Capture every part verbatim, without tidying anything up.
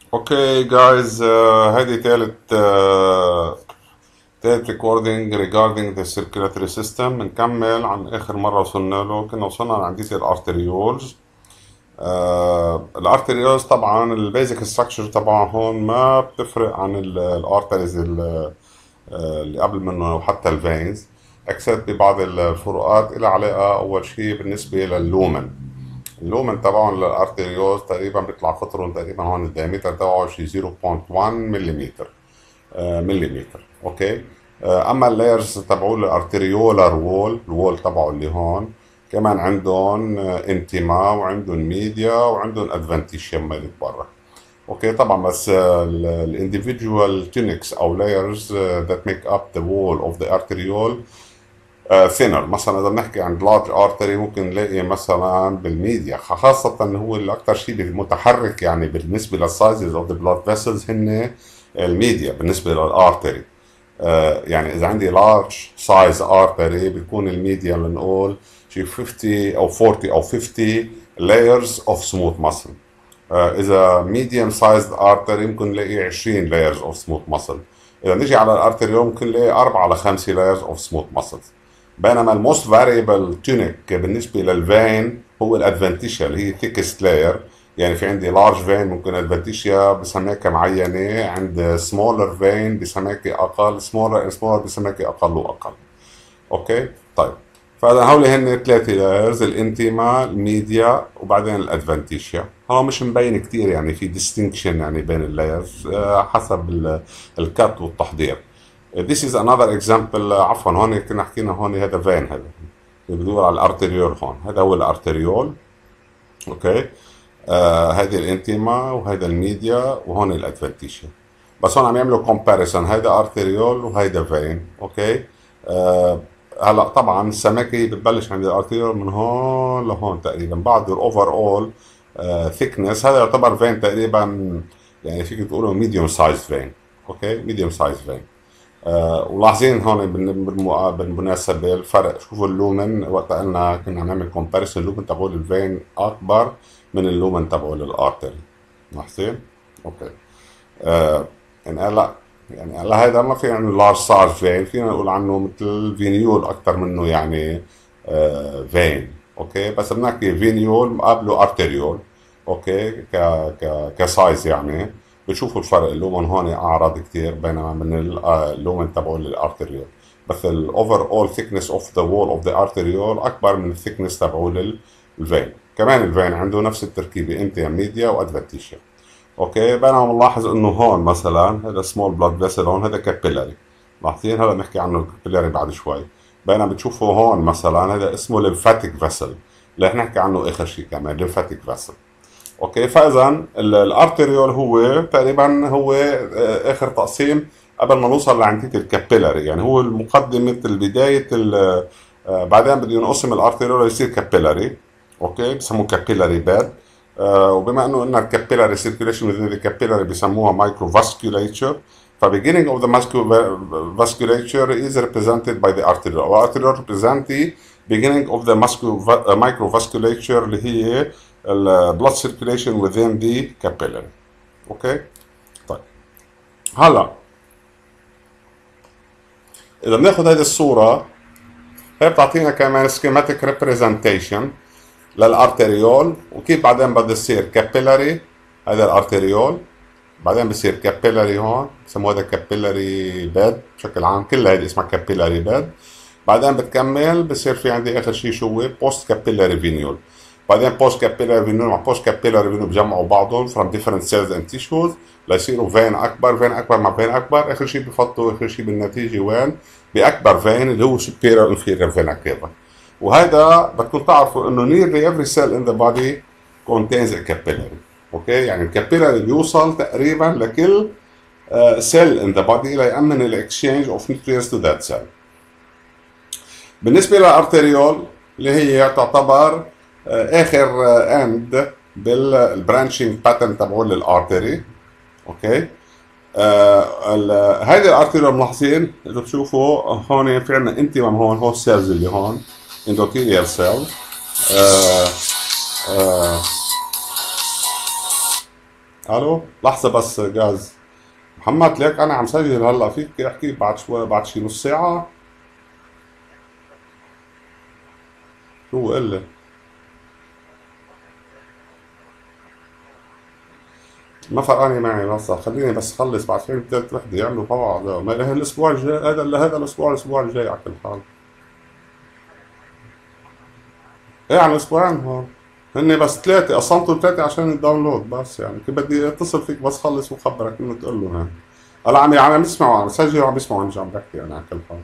اوكي جايز، هذه ثالث ثالث ريكوردينج regarding the circulatory system. بنكمل عن اخر مره وصلنا له. كنا وصلنا عند الارتريولز. الارتريولز طبعا البيزك ستراكشر تبعها هون ما بتفرق عن الارتريز اللي قبل منه وحتى الفينز، اكسبت ببعض الفروقات لها علاقه. اول شيء بالنسبه لللومن، اللومن تبعهم للارتريولز تقريبا بيطلع قطرهم تقريبا هون الدايمتر تبعه شي صفر فاصلة واحد مليمتر مليمتر اوكي. اما اللايرز تبعوا الارتريولار وول، الوول تبعه اللي هون كمان عندهم انتما وعندهم ميديا وعندهم ادفنتيشيوم مالت برا. اوكي طبعا بس الانديفيدوال تونكس او لايرز that make up the wall of the arteriole ثينر. مثلا اذا بنحكي عن لارج ارتري ممكن نلاقي مثلا بالميديا، خاصة انه هو اللي اكثر شيء متحرك يعني بالنسبة للسايزز اوف ذا بلاد فيسلز هن الميديا بالنسبة للارتري. آه يعني اذا عندي لارج سايز ارتري بيكون الميديا بنقول شي خمسين او أربعين او خمسين layers of smooth muscle. آه اذا medium sized artery ممكن نلاقي عشرين layers of smooth muscle. اذا نجي على الارتريول ممكن نلاقي أربعة ل خمسة layers of smooth muscles. بينما الموست فاريبل تونيك بالنسبه للفين هو الادفنتيشيا اللي هي ثيكست لاير. يعني في عندي لارج فين ممكن ادفنتيشيا بسماكه معينه، عند سمولر فين بسماكه اقل، سمولر سمولر بسماكه اقل واقل. اوكي طيب، فاذا هول هن ثلاثه لايرز، الانتيما، الميديا، وبعدين الادفنتيشيا. هو مش مبين كثير يعني في ديستنكشن يعني بين اللايرز حسب الكات والتحضير. This is another example. عفوا هون كنا حكينا هون هذا فين، هذا بدور على الارتريول. هون هذا هو الارتريول. اوكي آه هذه الانتيما وهذا الميديا وهون الادفنتيشيا. بس هون عم يعملوا كومباريسون، هذا ارتريول وهيدا فين. اوكي آه هلا طبعا السمكه بتبلش عند الارتريول من هون لهون تقريبا، بعد الاوفر اول ثيكنس هذا يعتبر فين تقريبا، يعني فيك تقولوا ميديوم سايز فين. اوكي ميديوم سايز فين. آه ولاحظين هون بالمناسبة الفرق. شوفوا اللومن وقت قلنا كنا نعمل كومباريسون، اللومن تبعول الفين أكبر من اللومن تبعول الأرتري. لاحظين؟ أوكي. آه يعني هلا يعني هلا هيدا ما في عنه لارج سايز فين، فينا نقول عنه مثل فينيول أكثر منه يعني آه فين. أوكي بس بنحكي فينيول قبله أرتريول. أوكي ك ك كسايز يعني بتشوفوا الفرق. اللومن هون اعرض كثير بينما من اللومن تبعه الارتريول، بس الاوفر اول ثيكنس اوف ذا وول اوف ذا ارتريول اكبر من الثيكنس تبعه للفين. كمان الفين عنده نفس التركيبه، انتيا ميديا وادفنتيشيا. اوكي بينما بنلاحظ انه هون مثلا هذا سمول بلاد فيسل، هون هذا كابيلاري. لاحظين هذا بنحكي عنه الكابيلاري بعد شوي. بينما بتشوفوا هون مثلا هذا اسمه ليمفاتيك فيسل، رح نحكي عنه اخر شيء كمان ليمفاتيك فيسل. اوكي فاذا الارتريول هو تقريبا هو اخر تقسيم قبل ما نوصل لعند الكابيلاري، يعني هو المقدمه البدايه. بعدين بده ينقسم الارتريول يصير كابيلاري. اوكي بسموه كابيلاري باد. آه وبما انه قلنا الكابيلاري سيركيوليشن within the capillary بسموها مايكرو فاسكوليتشر، فbeginning of the vasculature is represented by the arteriole. والارتريول represent beginning of the microvasculature اللي هي ال blood circulation within the capillary. اوكي طيب هلا اذا بناخذ هذه الصوره هي بتعطينا كمان schematic representation للارتريول، وكيف بعدين بده يصير كابيلاري. هذا الارتريول بعدين بصير كابيلاري، هون بسموه هذا كابيلاري باد بشكل عام، كلها هذه اسمها كابيلاري باد. بعدين بتكمل بصير في عندي اخر شيء شو هو بوست كابيلاري فينيول. بعدين بوست كابيلاري فينيول مع بوست كابيلاري فينيول بجمعوا بعضهم from different cells and tissues ليصيروا فين اكبر، فين اكبر مع فين اكبر. اخر شيء بفضوا اخر شيء بالنتيجه وين؟ باكبر فين اللي هو superior inferior vena cava. وهذا بدكم تعرفوا انه nearly every cell in the body contains a capillary. اوكي يعني الكابيلاري بيوصل تقريبا لكل سيل ان ذا بودي ليأمن الاكسشينج اوف نيوترينز تو ذات سيل. بالنسبه للارتريول اللي هي تعتبر اخر اند بالبرانشنج باترن تبعول الارتري. اوكي هيدي الارتريول ملاحظين اذا بتشوفوا هون في عندنا انتيمم، هون هو السيلز اللي هون اندوثيليال سيلز. الو لحظة بس جاز. محمد ليك انا عم سجل هلا، فيك احكي بعد شوي، بعد شي نص ساعة. شو قل. ما فرقاني معي، بس خليني بس خلص، بعد فين ثلاث وحدة يعملوا بعض، ما إيه الاسبوع الجاي هذا، الا هذا الاسبوع، الاسبوع الجاي على كل حال. ايه عن اسبوعين هون. هن بس ثلاثة، قسمتهم ثلاثة عشان الداونلود بس، يعني كنت بدي اتصل فيك بس خلص وخبرك انه تقول له هون. هلا عم عم يسمعوا، عم بسجل وعم بيسمعوا اني عم بحكي انا على كل حال.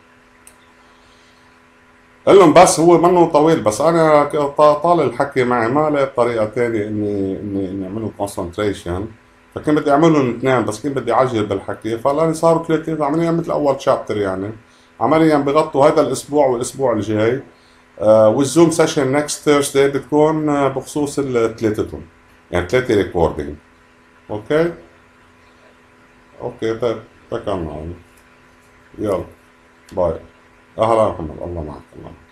قال لهم بس هو منه طويل، بس انا ك- ط- طال الحكي معي ما لقيت طريقه ثانيه اني اني اني اعمل له كونسنتريشن. فكنت بدي اعمل لهم اثنين، بس كنت بدي اعجل بالحكي، فلاني صاروا ثلاثه عمليا مثل اول شابتر يعني. عمليا بغطوا هذا الاسبوع والاسبوع الجاي. آه والزوم سيشن نكست ثيرزداي بتكون آه بخصوص الثلاثتهم، يعني ثلاثه ريكوردينج. اوكي. اوكي طيب. تكلنا عليه. يلا. باي. اهلا يا محمد، الله معك، الله معك.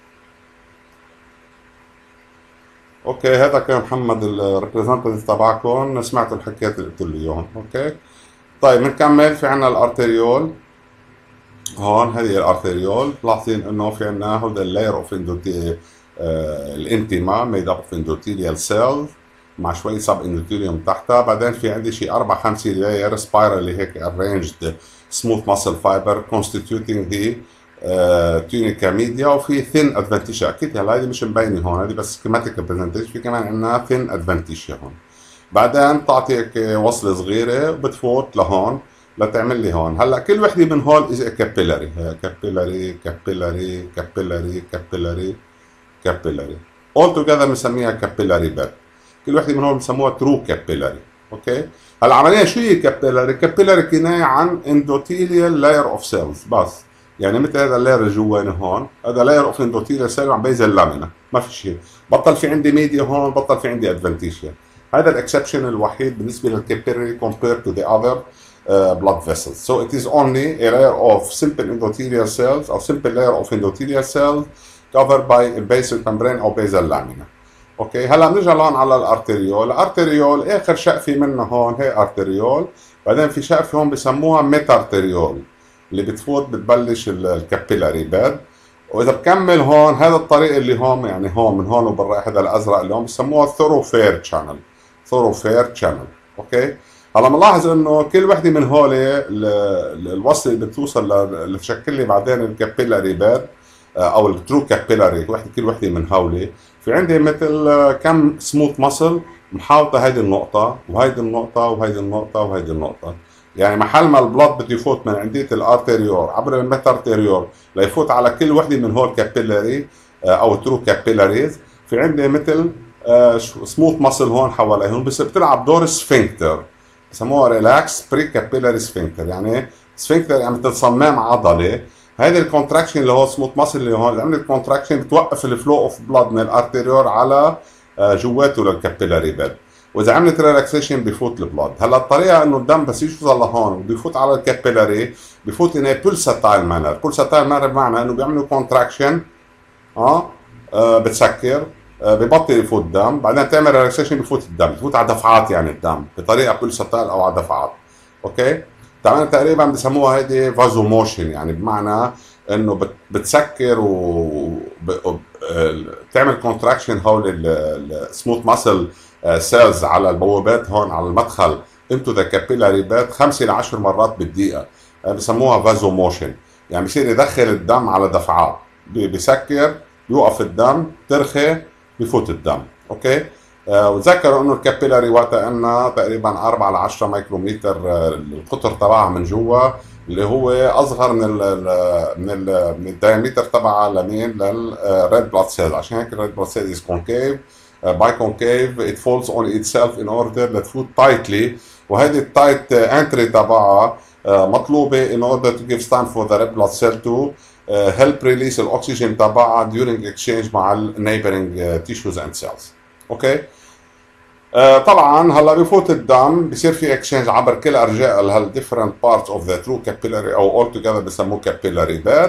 اوكي هذا كان محمد الريبريزنتيف تبعكم، سمعتوا الحكيات اللي قلت لي اياهم. اوكي طيب بنكمل. في عنا الارتريول هون، هذه الارتريول ملاحظين انه في عنا هذا اللاير اوف اندوتي، الانتيما ميد اب اوف اندوثيليال سيلز مع شوي سب اندوثيليوم تحتها. بعدين في عندي شيء اربع خمسه لاير سبايرالي هيك ارينجد سموث ماسل فايبر كونستيتيوتينج ذي تونيكا ميديا. وفي ثين ادفنتيشيا، اكيد هلا هذه مش مبينه هون، هذه بس سكيماتيك برزنتيشن. في كمان عندنا ثين ادفنتيشيا هون. بعدين بتعطيك وصله صغيره وبتفوت لهون لتعمل لي هون. هلا كل وحده من هول از كابيلاري، كابيلاري كابيلاري كابيلاري كابيلاري كابيلاري اول توجذر بنسميها كابيلاري بيد. كل وحده من هول بنسموها ترو كابيلاري. اوكي هلا عمليا شو هي كابيلاري؟ كابيلاري كنايه عن اندوثيليال لاير اوف سيلز بس، يعني مثل هذا اللاير اللي جوانه هون، هذا لاير اوف اندوثيليال سيل عم بينزل لامينا، ما في شيء. بطل في عندي ميديا هون، بطل في عندي ادفنتيشيا. هذا الاكسبشن الوحيد بالنسبه للكابيلاري compared to the other uh, blood vessels. So it is only a layer of simple endothelial cells or simple layer of endothelial cells covered by a basal membrane او basal lamina. اوكي هلا بنرجع لهون على الارتريول. الارتريول اخر شقفه منه هون هي ارتريول. بعدين في شقفه هون بسموها ميتارتريول اللي بتفوت بتبلش الكابيلاري بيد. واذا بكمل هون هذا الطريق اللي هون، يعني هون من هون وبالرايح هذا الازرق اللي هون بسموها ثوروفير تشانل. ثوروفير تشانل. اوكي هلا بنلاحظ انه كل وحده من هول الوصله اللي بتوصل اللي تشكل لي بعدين الكابيلاري بيد او الترو كابيلاري، وحده كل وحده من هولي في عندي مثل كم سموث ماسل محاوطه هيدي النقطه وهيدي النقطه وهيدي النقطه وهيدي النقطه. يعني محل ما البلاد بده يفوت من عنديه الارتريور عبر الميتارتريور ليفوت على كل وحده من هول كابيلاري او ترو كابيلاريز، في عندي مثل سموث ماسل هون حواليهم، بس بتلعب دور سفنكتر بسموها ريلاكس بري كابيلاري سفنكتر. يعني سفنكتر يعني مثل صمام عضلي. هذا الكونتراكشن اللي هو سموث ماسل اللي هون، لان الكونتراكشن بتوقف الفلو اوف بلاد من الارتريور على جواته للكابيلاري بيد، واذا عملت ريلاكسيشن بفوت البلاد. هلا الطريقه انه الدم بس يوصل لهون وبيفوت على الكابيلاري بفوت ان بولساتايل مانر. بولساتايل مانر بمعنى انه بيعملوا كونتراكشن اه, آه بتسكر، آه ببطل يفوت الدم، بعدين تعمل ريلاكسيشن بفوت الدم، بفوت على دفعات يعني الدم بطريقه بولساتايل او على دفعات. اوكي طبعا تقريبا بسموها هيدي فازو موشن، يعني بمعنى انه بتسكر وبتعمل كونتراكشن هول السموث ماسل سيلز على البوابات هون على المدخل انتو ذا كابيلاري بيد خمسة ل عشر مرات بالدقيقه. بسموها فازو موشن، يعني بصير يدخل الدم على دفعات، بسكر بيوقف الدم، ترخي بفوت الدم. اوكي آه وتذكروا انه الكابيلاري وقتها انها تقريبا أربعة ل عشرة مايكرومتر آه القطر تبعها من جوا، اللي هو اصغر من ال من ال من الدايمتر تبعها لمين للريد بلاد سيل. عشان هيك الريد بلاد سيل از كونكيف باي كونكيف ات فولز اون اتسيلف ان اوردر لتفوت تايتلي. وهيدي التايت انتري تبعها آه مطلوبه ان اوردر تو جيف ستاند فور ذا ريد بلاد سيل تو هيلب ريليس الاكسجين تبعها during exchange مع النيبرنج تيشوز اند سيلز. اوكي آه طبعا هلا بفوت الدم بصير في اكسشينج عبر كل ارجاء هال different parts of the true capillary او all together بسموه capillary bed.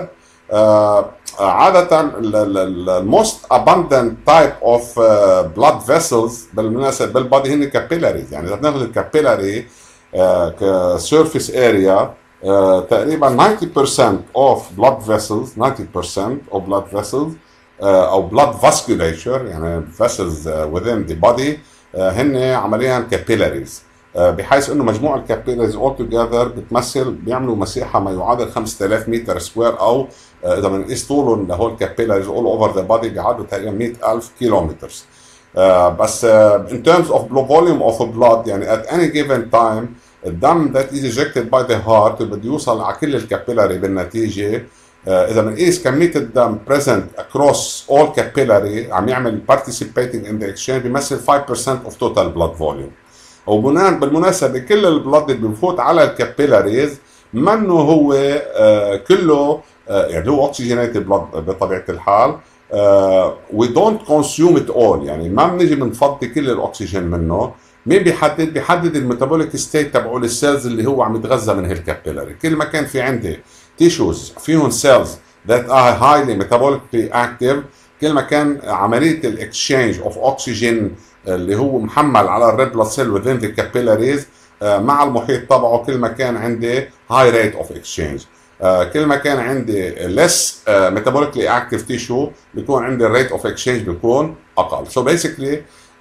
آه عادة الموست abundant type of uh, blood vessels بالمناسبة بالبادي هن capillaries. يعني إذا بناخذ الكابيلاري كسيرفيس اريا تقريبا ninety percent of blood vessels ninety percent of blood vessels uh, أو blood vasculature يعني vessels uh, within the body uh, هن عمليا capillaries. بحيث انه مجموع الكابيلاريز اول توجذر بتمثل بيعملوا مساحه ما يعادل خمسة آلاف متر سكوير، او اذا بنقيس طولهم اللي هو الكابيلاريز اول اوفر ذا بادي بيعادلوا تقريبا مئة ألف كيلومتر. بس in terms of volume of blood يعني at any given time الدم that is ejected by the heart بده يوصل على كل الكابيلاري بالنتيجه. اذا بنقيس كميه الدم present across all capillary عم يعمل participating in the exchange بيمثل five percent of total blood volume. وبالمناسبة كل البلد اللي بفوت على الكابيلاريز منه هو آه كله آه يعني هو اوكسجينيتد بلد بطبيعة الحال. آه we don't consume it all، يعني ما بنجي بنفضي كل الاكسجين منه. مين بيحدد؟ بيحدد الميتابوليك ستيت تبعه السيلز اللي هو عم يتغذى من هالكابيلاري. كل ما كان في عندي تيشوز فيهم سيلز that are highly metabolically active كل ما كان عملية الاكسشينج اوف اوكسجين اللي هو محمل على الريد بلاد سيل within the capillaries مع المحيط تبعه كل ما كان عندي high rate of exchange. كل ما كان عندي less metabolically active tissue بيكون عندي rate of exchange بيكون أقل. So basically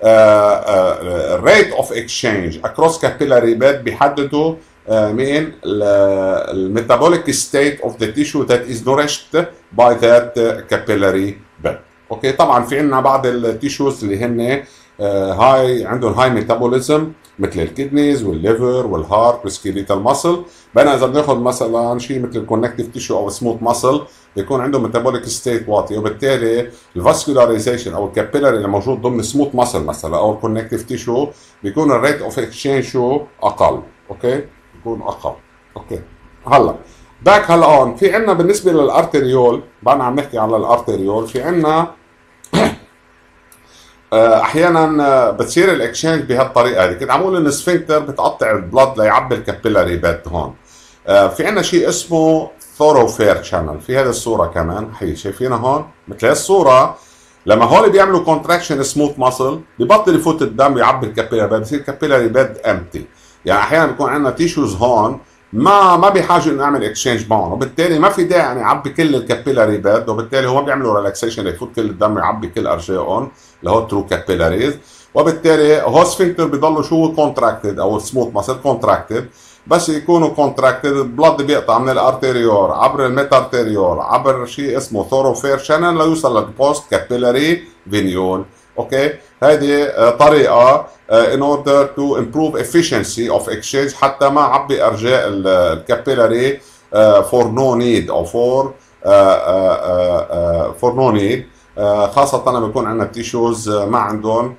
rate of exchange across capillary bed بيحددوا مين الميتابوليك state of the tissue that is nourished by that capillary bed. اوكي طبعا في عندنا بعض التيشوز اللي هن هاي عندهم هاي ميتابوليزم مثل الكدنيز والليفر والهارت والسكيليتال ماسل. بينما اذا بناخذ مثلا شيء مثل الكونكتيف تيشو او سموث ماسل بيكون عندهم ميتابوليك ستيت واطي، وبالتالي الفاسكولاريزيشن او الكابيلاري اللي موجود ضمن سموث ماسل مثلا او الكونكتيف تيشو بيكون الريت اوف اكسشينج شو اقل. اوكي بيكون اقل. اوكي هلا باك هلا اون في عندنا بالنسبه للارتريول، بعدنا عم نحكي على الارتريول، في عندنا احيانا بتصير الاكشنج بهالطريقه هذه. كنت عم اقول ان السفنكتر بتقطع البلد ليعبي الكابيلاري بيد. هون في عندنا شيء اسمه ثوروفير شانل في هذه الصوره كمان، هي شايفينها هون مثل هي الصوره. لما هول بيعملوا كونتراكشن سموث ماسل ببطل يفوت الدم يعبي الكابيلاري بيد، بصير الكابيلاري بيد امتي. يعني احيانا بيكون عندنا تيشوز هون ما ما بحاجه انه نعمل اكسشينج معهم، وبالتالي ما في داعي يعني يعبي كل الكابيلاري بيد، وبالتالي هو بيعملوا ريلاكسيشن ليفوت كل الدم يعبي كل ارجائهم اللي هو ترو كابيلاريز. وبالتالي هو سفنكتر بيضلوا شو كونتراكتد او سموث ماسل كونتراكتد. بس يكونوا كونتراكتد البلد بيقطع من الارتيريور عبر الميتارتيريور عبر شيء اسمه ثوروفير شانل ليوصل للبوست كابيلاري فينيول. اوكي هذه طريقه in order to improve efficiency of exchange حتى ما عبي ارجاء الكابيلاري for no need او for for no need، خاصه لما بيكون عندنا تيشوز ما عندهم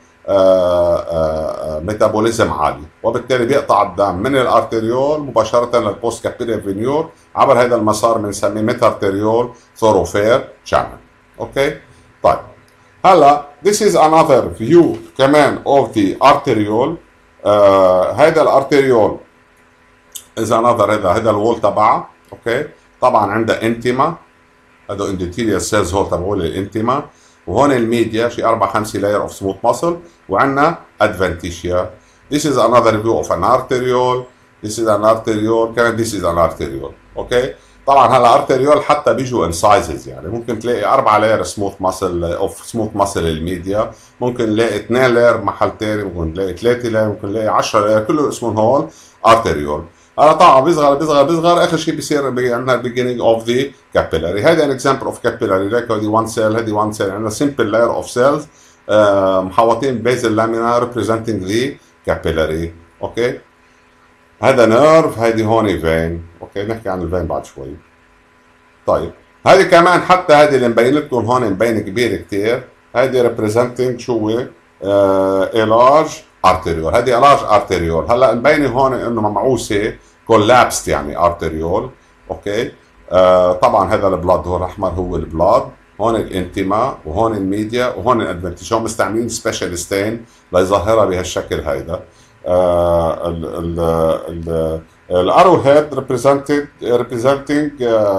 ميتابوليزم عالي، وبالتالي بيقطع الدم من الارتريول مباشره للبوست كابيلاري فينيول عبر هذا المسار بنسميه ميتارتيريول ثوروفير شانل. اوكي طيب هلا this is another view كمان of the arteriole. آه هذا الارتريول is another هذا هذا الوول تبعها. اوكي طبعا عندها انتما، هذا اندوثيليال سيلز هول تبعول الانتما، وهون الميديا شي أربعة خمسة لاير اوف سموث ماسل، وعندنا ادفنتيشيا. this is another view of an arteriole. this is an arteriole كمان this is an arteriole. اوكي طبعا هلا ارتريول حتى بيجوا ان سايزز، يعني ممكن تلاقي أربعة لاير سموث ماسل اوف سموث ماسل الميديا، ممكن نلاقي اثنين لاير محل ثاني، ممكن نلاقي ثلاثة لاير، ممكن نلاقي عشرة لاير، كله اسمهم هول ارتريول. هلا طبعا بيصغر بيصغر بيصغر اخر شيء بيصير عندنا البيجينينج اوف ذا كابيلاري. هذا ان اكزامبل اوف كابيلاري، ليك هذه واحد سيل، هذه واحد سيل، عندنا سمبل لاير اوف سيلز محوطين بيزل لامينا ريبريزنتنج ذا كابيلاري. اوكي هذا نيرف، هذه هون فين. اوكي نحكي عن الفين بعد شوي. طيب هذه كمان حتى هذه اللي مبين لكم هون مبينه كبيره كثير، هذه ريبريزنتنج شو هو لارج ارتريول، هذه لارج ارتريول. هلا مبينه هون انه ممعوسه كولابست يعني ارتريول. اوكي آه طبعا هذا البلاد هو الاحمر هو البلاد، هون الانتما وهون الميديا وهون الادفنتيش. هون مستعملين سبيشالستين ليظهرها بهالشكل هيدا. آه ال ال ال الارو هيد represented representing uh,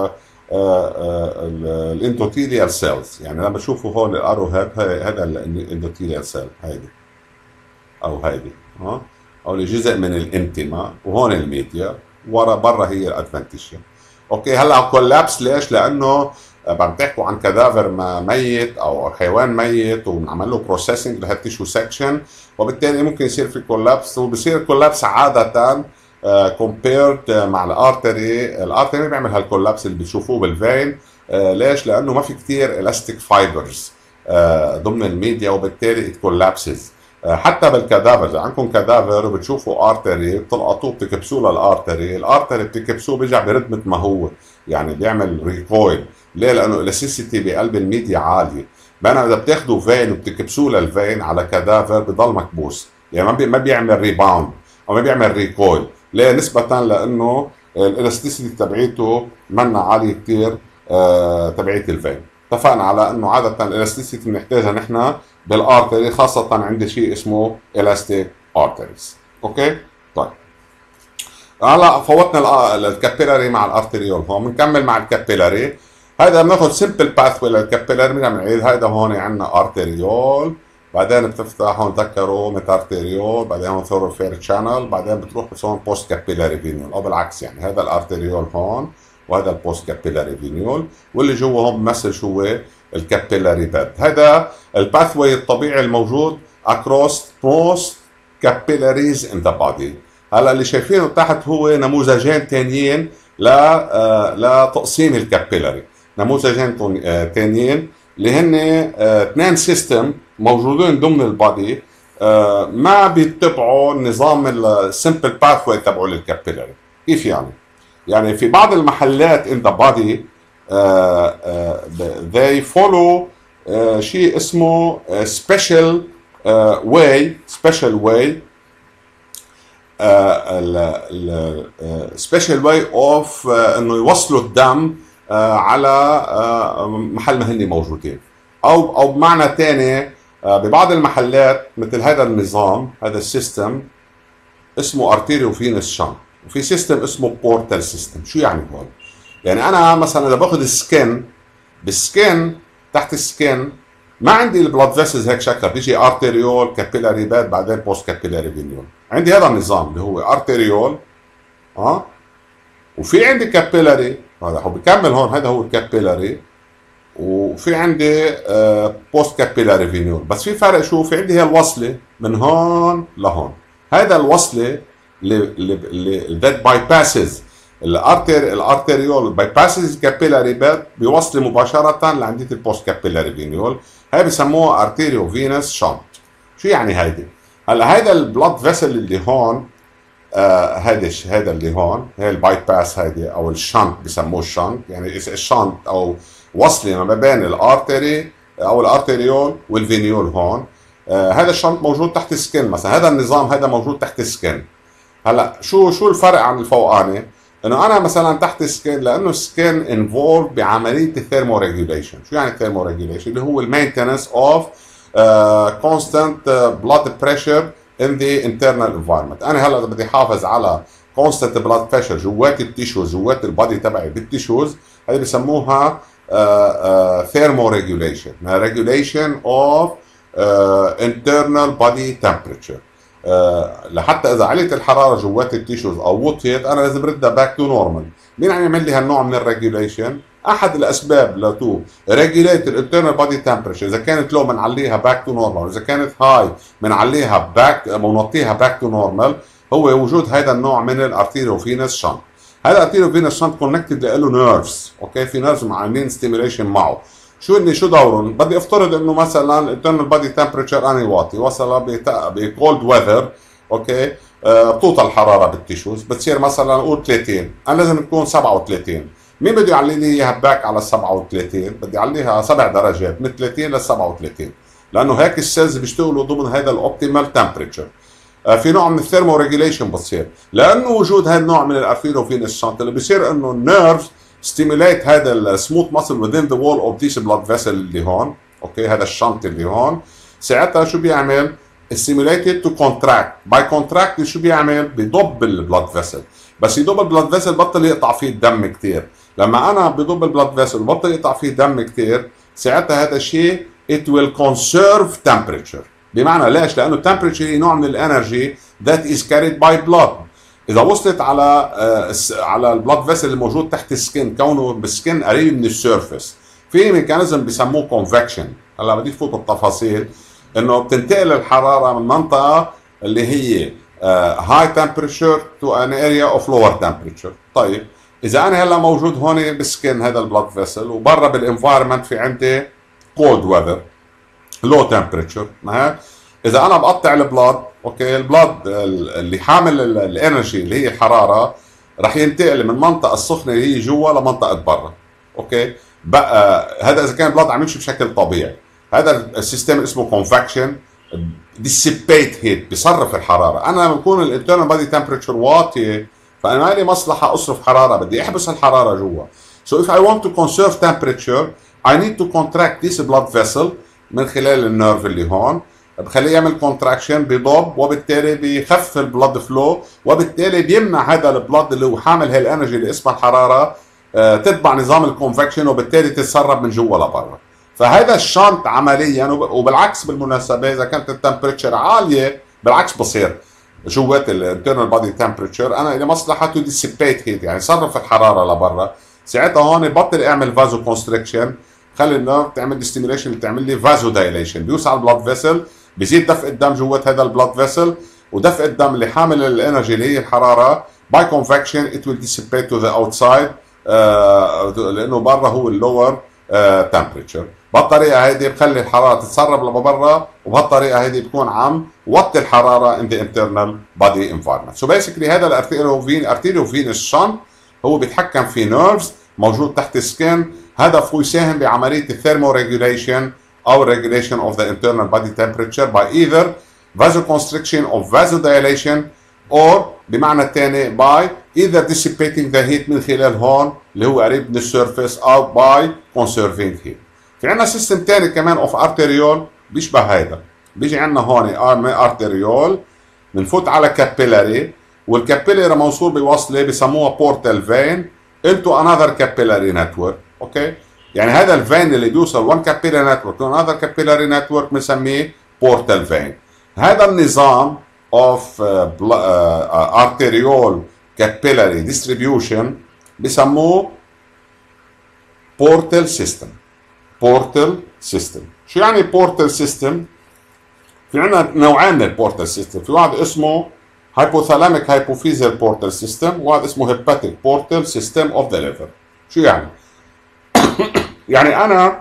الاندوثيليال سيلز. يعني لما تشوفوا هون الارو هيد، هذا الاندوثيليال سيل هيدي او هيدي ها، او جزء من الانتما، وهون الميديا، ورا برا هي الادفنتيشيا. اوكي هلا كولابس ليش؟ لانه عم تحكوا عن كادافر ميت او حيوان ميت وبنعمل له بروسيسنج لهالتيشو سكشن، وبالتالي ممكن يصير في كولابس. وبصير الكولابس عاده كومبيرد مع الارتري. الارتري بيعمل هالكولابس اللي بتشوفوه بالفين. آه ليش؟ لانه ما في كثير الاستيك فايبرز آه ضمن الميديا، وبالتالي ات كولابسز. آه حتى بالكادافر، اذا عندكم كادافر وبتشوفوا ارتري بتلقطوه بتكبسوه للارتري، الارتري بتكبسوه بيرجع برد مثل ما هو، يعني بيعمل ريكويل. ليه؟ لانه الاستيسيتي بقلب الميديا عاليه. بينما اذا بتاخذوا فين وبتكبسوه للفين على كادافر بضل مكبوس، يعني ما, بي ما بيعمل ريباوند او ما بيعمل ريكويل. ليه؟ نسبة لانه الالاستيسيتي تبعيته منا عالية كثير آه تبعية الفين. اتفقنا على انه عادة الالاستيسيتي بنحتاجها نحن بالارتري، خاصة عند شيء اسمه الاستيك ارتريز. اوكي؟ طيب هلا فوتنا الكابيلاري مع الارتريول، هون بنكمل مع الكابيلاري. هذا بناخذ سمبل باثوي للكابيلاري. بنعيد هذا هون عندنا ارتريول، بعدين بتفتح هون تذكروا ميتارتريول، بعدين هون ثوروفير شانل، بعدين بتروح بس هون بوست كابيلاري فينيول، او بالعكس يعني هذا الارتريول هون وهذا البوست كابيلاري فينيول، واللي جوا هون بمثل شو هو الكابيلاري بيد. هذا الباثوي الطبيعي الموجود across most capillaries in the body. هلا اللي شايفينه تحت هو نموذجين ثانيين ل لتقسيم الكابيلاري، نموذجين ثانيين اللي هن اثنين سيستم موجودين ضمن البادي ما بيتبعوا نظام السمبل باثوي تبعوا للكابيلاري. كيف يعني؟ يعني في بعض المحلات in the body uh, uh, they follow uh, شيء اسمه uh, special uh, way special way سبيشال واي اوف انه يوصلوا الدم uh, على uh, محل ما هن موجودين، او او بمعنى ثاني uh, ببعض المحلات مثل هذا النظام، هذا السيستم اسمه ارتيريو فينس شانت، وفي سيستم اسمه بورتال سيستم. شو يعني هون؟ يعني انا مثلا اذا باخذ السكن، بالسكن تحت السكن ما عندي البلاد فيسلز هيك شكلها، بيجي ارتريول كابيلاري باد بعدين بوست كابيلاري فينيول. عندي هذا النظام اللي هو ارتريول اه وفي عندي كابيلاري، هذا هو بكمل هون، هذا هو الكابيلاري، وفي عندي آه بوست كابيلاري فينيول. بس في فرق، شو في عندي؟ هي الوصله من هون لهون، هذا الوصله اللي ذات باي باسز الارتر الارتريول باي باسز كابيلاري باد، بيوصل مباشره لعنديه البوست كابيلاري فينيول. هاي بسموها ارتيريو فينس شانت. شو يعني هيدي؟ هلا هيدا البلاد فيسل اللي هون آه هيدا هيدا اللي هون، هي الباي باس هيدي او الشانت بسموه الشانت، يعني الشانت او وصله ما بين الارتري او الارتريول والفينيول هون. آه هذا الشانت موجود تحت السكن مثلا، هذا النظام هذا موجود تحت السكن. هلا شو شو الفرق عن الفوقاني؟ انه انا مثلا تحت السكن، لانه السكن انفولد بعمليه الثيرمو ريجوليشن. شو يعني الثيرمو ريجوليشن؟ اللي هو المينتنس اوف كونستانت بلاد بريشر ان ذا انترنال انفايرمنت. انا هلا بدي احافظ على كونستانت بلاد بريشر جوات التيشوز، جوات البادي تبعي بالتيشوز، هذه بسموها ثيرمو ريجوليشن، ريجوليشن اوف انترنال بادي تمبريتشر. أه لحتى اذا عليت الحراره جوات التيشوز او وطيت انا لازم ردها باك تو نورمال. مين عم يعمل لي هالنوع من الريجوليشن؟ احد الاسباب لتو ريجوليت الانترنال بادي تمبريتشر، اذا كانت لو بنعليها باك تو نورمال، واذا كانت هاي بنعليها باك بنوطيها باك تو نورمال، هو وجود هذا النوع من الارتيريو فينس شانت. هذا الارتيريو فينس شانت كونكتد له نيرفز، اوكي، في نيرفز عاملين ستيميوليشن معه. شو اني شو دورهم؟ بدي افترض انه مثلا الانترنال بادي تمبريتشر اني واطي، وصل بكولد ويذر، اوكي، آه بتوطى الحراره بالتيشوز، بتصير مثلا قول ثلاثين، انا لازم تكون سبعة وثلاثين. مين بده يعلي لي اياها باك على سبعة وثلاثين؟ بدي اعليها سبع درجات من ثلاثين ل سبعة وثلاثين، لانه هيك السيلز بيشتغلوا ضمن هذا الاوبتيمال تمبريتشر. آه في نوع من الثيرمو ريجوليشن بتصير، لانه وجود هذا النوع من الارتيريو فينس شانت اللي بيصير انه النيرفز stimulate هذا السموث ماسل within the wall of this blood vessel اللي هون، اوكي، هذا الشنط اللي هون. ساعتها شو بيعمل؟ stimulated to contract. by contract شو بيعمل؟ بيضب البلاد فيسل. بس يدوب البلاد فيسل بطل يقطع فيه الدم كتير. لما انا بدوب البلاد فيسل وبطل يقطع فيه دم كتير، ساعتها هذا الشيء it will conserve temperature. بمعنى ليش؟ لانه temperature هي نوع من الانرجي that is carried by blood. اذا وصلت على آه على البلاد فيسل الموجود تحت السكن، كونه بالسكن قريب من السيرفيس، في ميكانيزم بسموه convection. هلا بدي فوت بالتفاصيل، انه بتنتقل الحراره من منطقه اللي هي هاي تمبريتشر تو ان اريا اوف لور تمبريتشر. طيب اذا انا هلا موجود هون بالسكن هذا البلاد فيسل، وبرا بالانفايرمنت في عندي كولد ويذر لو تمبريتشر، اذا انا بقطع البلاد، اوكي، البلاد اللي حامل الانرجي اللي هي الحراره رح ينتقل من المنطقه السخنه اللي هي جوا لمنطقه برا. اوكي، بقى هذا اذا كان البلاد عم يمشي بشكل طبيعي. هذا السيستم اسمه كونفكشن ديسيبيت هيت، بيصرف الحراره. انا لما بكون الانترنال بادي تمبريتشر واطيه، فانا ما لي مصلحه اصرف حراره، بدي احبس الحراره جوا. So if I want to conserve temperature I need to contract this blood vessel من خلال النيرف اللي هون، بخليه يعمل كونتراكشن، بيضب، وبالتالي بيخفف البلد فلو، وبالتالي بيمنع هذا البلد اللي هو حامل هالانرجي اللي اسمها الحراره تتبع نظام الكونفكشن، وبالتالي تتسرب من جوا لبرا. فهذا الشنط عمليا، وبالعكس بالمناسبه اذا كانت التمبريتشر عاليه بالعكس بصير جوات الانترنال بادي تمبريتشر انا لي مصلحه تو ديسيبيت هيت، يعني صرف الحراره لبرا. ساعتها هون بطل اعمل فازو كونستريكشن، خلي النيرف تعمل دي ستيميوليشن، تعمل لي فازو دايليشن، بيوسع البلاد فيسل، بزيد دفء الدم جوات هذا البلاد فيسل، ودفء الدم اللي حامل الانرجي اللي هي الحراره باي كونفكشن ات ويل ديسيبيت تو ذا اوتسايد، لانه برا هو اللور تمبريتشر. بهالطريقه هيدي بخلي الحراره تتسرب لبرا، وبهالطريقه هيدي بكون عم وطي الحراره in the internal body environment. So basically هذا الارتيريوفين ارتيريوفينس شنط هو بيتحكم في نيرفز موجود تحت السكن، هدفه يساهم بعمليه الثيرمو ريجوليشن او regulation of the internal body temperature by either vasoconstriction or vasodilation or بمعنى الثاني by either dissipating the heat من خلال هون اللي هو قريب من السيرفيس، او by conserving heat. في عندنا سيستم ثاني كمان اوف ارتريول بيشبه هيدا، بيجي عندنا هون ارتريول، بنفوت على كابيلاري، والكابيلاري موصول بوصله بسموها بورتال فين انتو انذر كابيلاري نتورك. اوكي، يعني هذا الفين اللي بيوصل one capillary network to another capillary network بنسميه بورتال فين. هذا النظام of uh, uh, arterial capillary distribution بسموه portal system. portal system شو يعني portal system؟ في عندنا نوعين من البورتال سيستم، في واحد اسمه hypothalamic hypophyseal portal system، وواحد اسمه hepatic portal system of the liver. شو يعني؟ يعني انا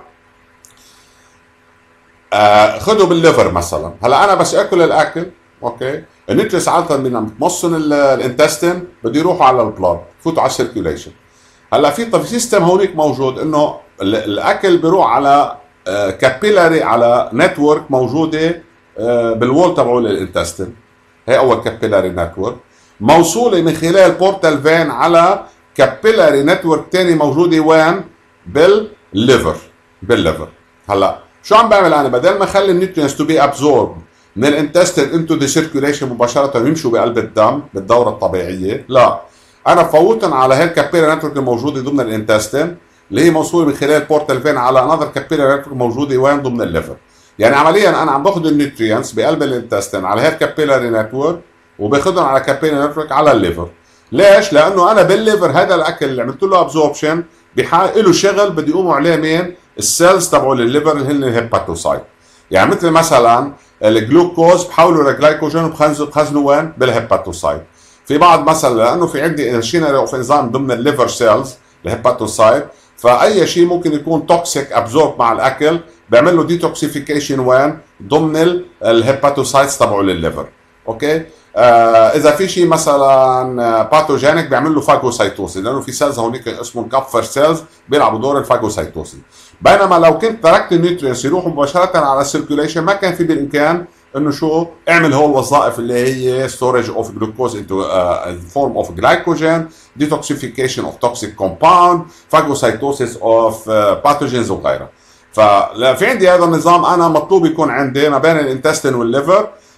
آه خده بالليفر مثلا. هلا انا بس اكل الاكل، اوكي، النيوترينز عاده من بتمصن الانتستين بده يروحوا على البلاد، يفوتوا على السيركيوليشن. هلا في طب سيستم هونيك موجود انه الاكل بيروح على آه كابيلاري، على نتورك موجوده آه بالوول تبعه الانتستين، هي اول كابيلاري نتورك موصوله من خلال بورتال فين على كابيلاري نتورك ثاني موجوده وين؟ بالليفر. بالليفر. هلا شو عم بعمل انا؟ بدل ما اخلي النيوترينز تو بي ابزورب من الانتستين انتو ذا سيركيوليشن مباشره ويمشوا بقلب الدم بالدوره الطبيعيه، لا، انا بفوتهم على هي الكابيلاري نتورك الموجوده ضمن الانتستين اللي هي موصوله من خلال بورتال فين على انذر كابيلاري نتورك موجوده وين؟ ضمن الليفر. يعني عمليا انا عم باخذ النيوترينز بقلب الانتستين على هي الكابيلاري نتورك، وباخذهم على كابيلاري نتورك على الليفر. ليش؟ لانه انا بالليفر هذا الاكل اللي عملت له ابزوربشن له شغل بدي يقوموا عليه مين؟ السيلز تبعوا الليفر اللي هن الهيباتوسايت. يعني مثل مثلا الجلوكوز بحولوا لجلايكوجين وبخزنوا وين؟ بالهيباتوسايت. في بعض مثلا لانه في عندي ماشينري اوف انزيم ضمن الليفر سيلز الهيباتوسايت، فاي شيء ممكن يكون توكسيك ابزورب مع الاكل بيعمل له ديتوكسيفيكيشن وين؟ ضمن الهيباتوسايتس تبعوا الليفر. اوكي؟ آه اذا في شيء مثلا باثوجينيك بيعمل له فاجوسايتوسيس، لانه في سيلز هونيك اسمهم كابفر سيلز بيلعبوا دور الفاجوسايتوسيس. بينما لو كنت تركت النيوترينز يروحوا مباشره على السيركيوليشن ما كان في بالامكان انه شو اعمل هول الوظائف اللي هي ستورج اوف جلوكوز انتو فورم اوف جلايكوجين، ديتوكسيفيكيشن اوف توكسيك كومباوند، فاجوسايتوسيس اوف باثوجينز وغيرها. ففي عندي هذا النظام انا مطلوب يكون عندي ما بين الانتستين والليفر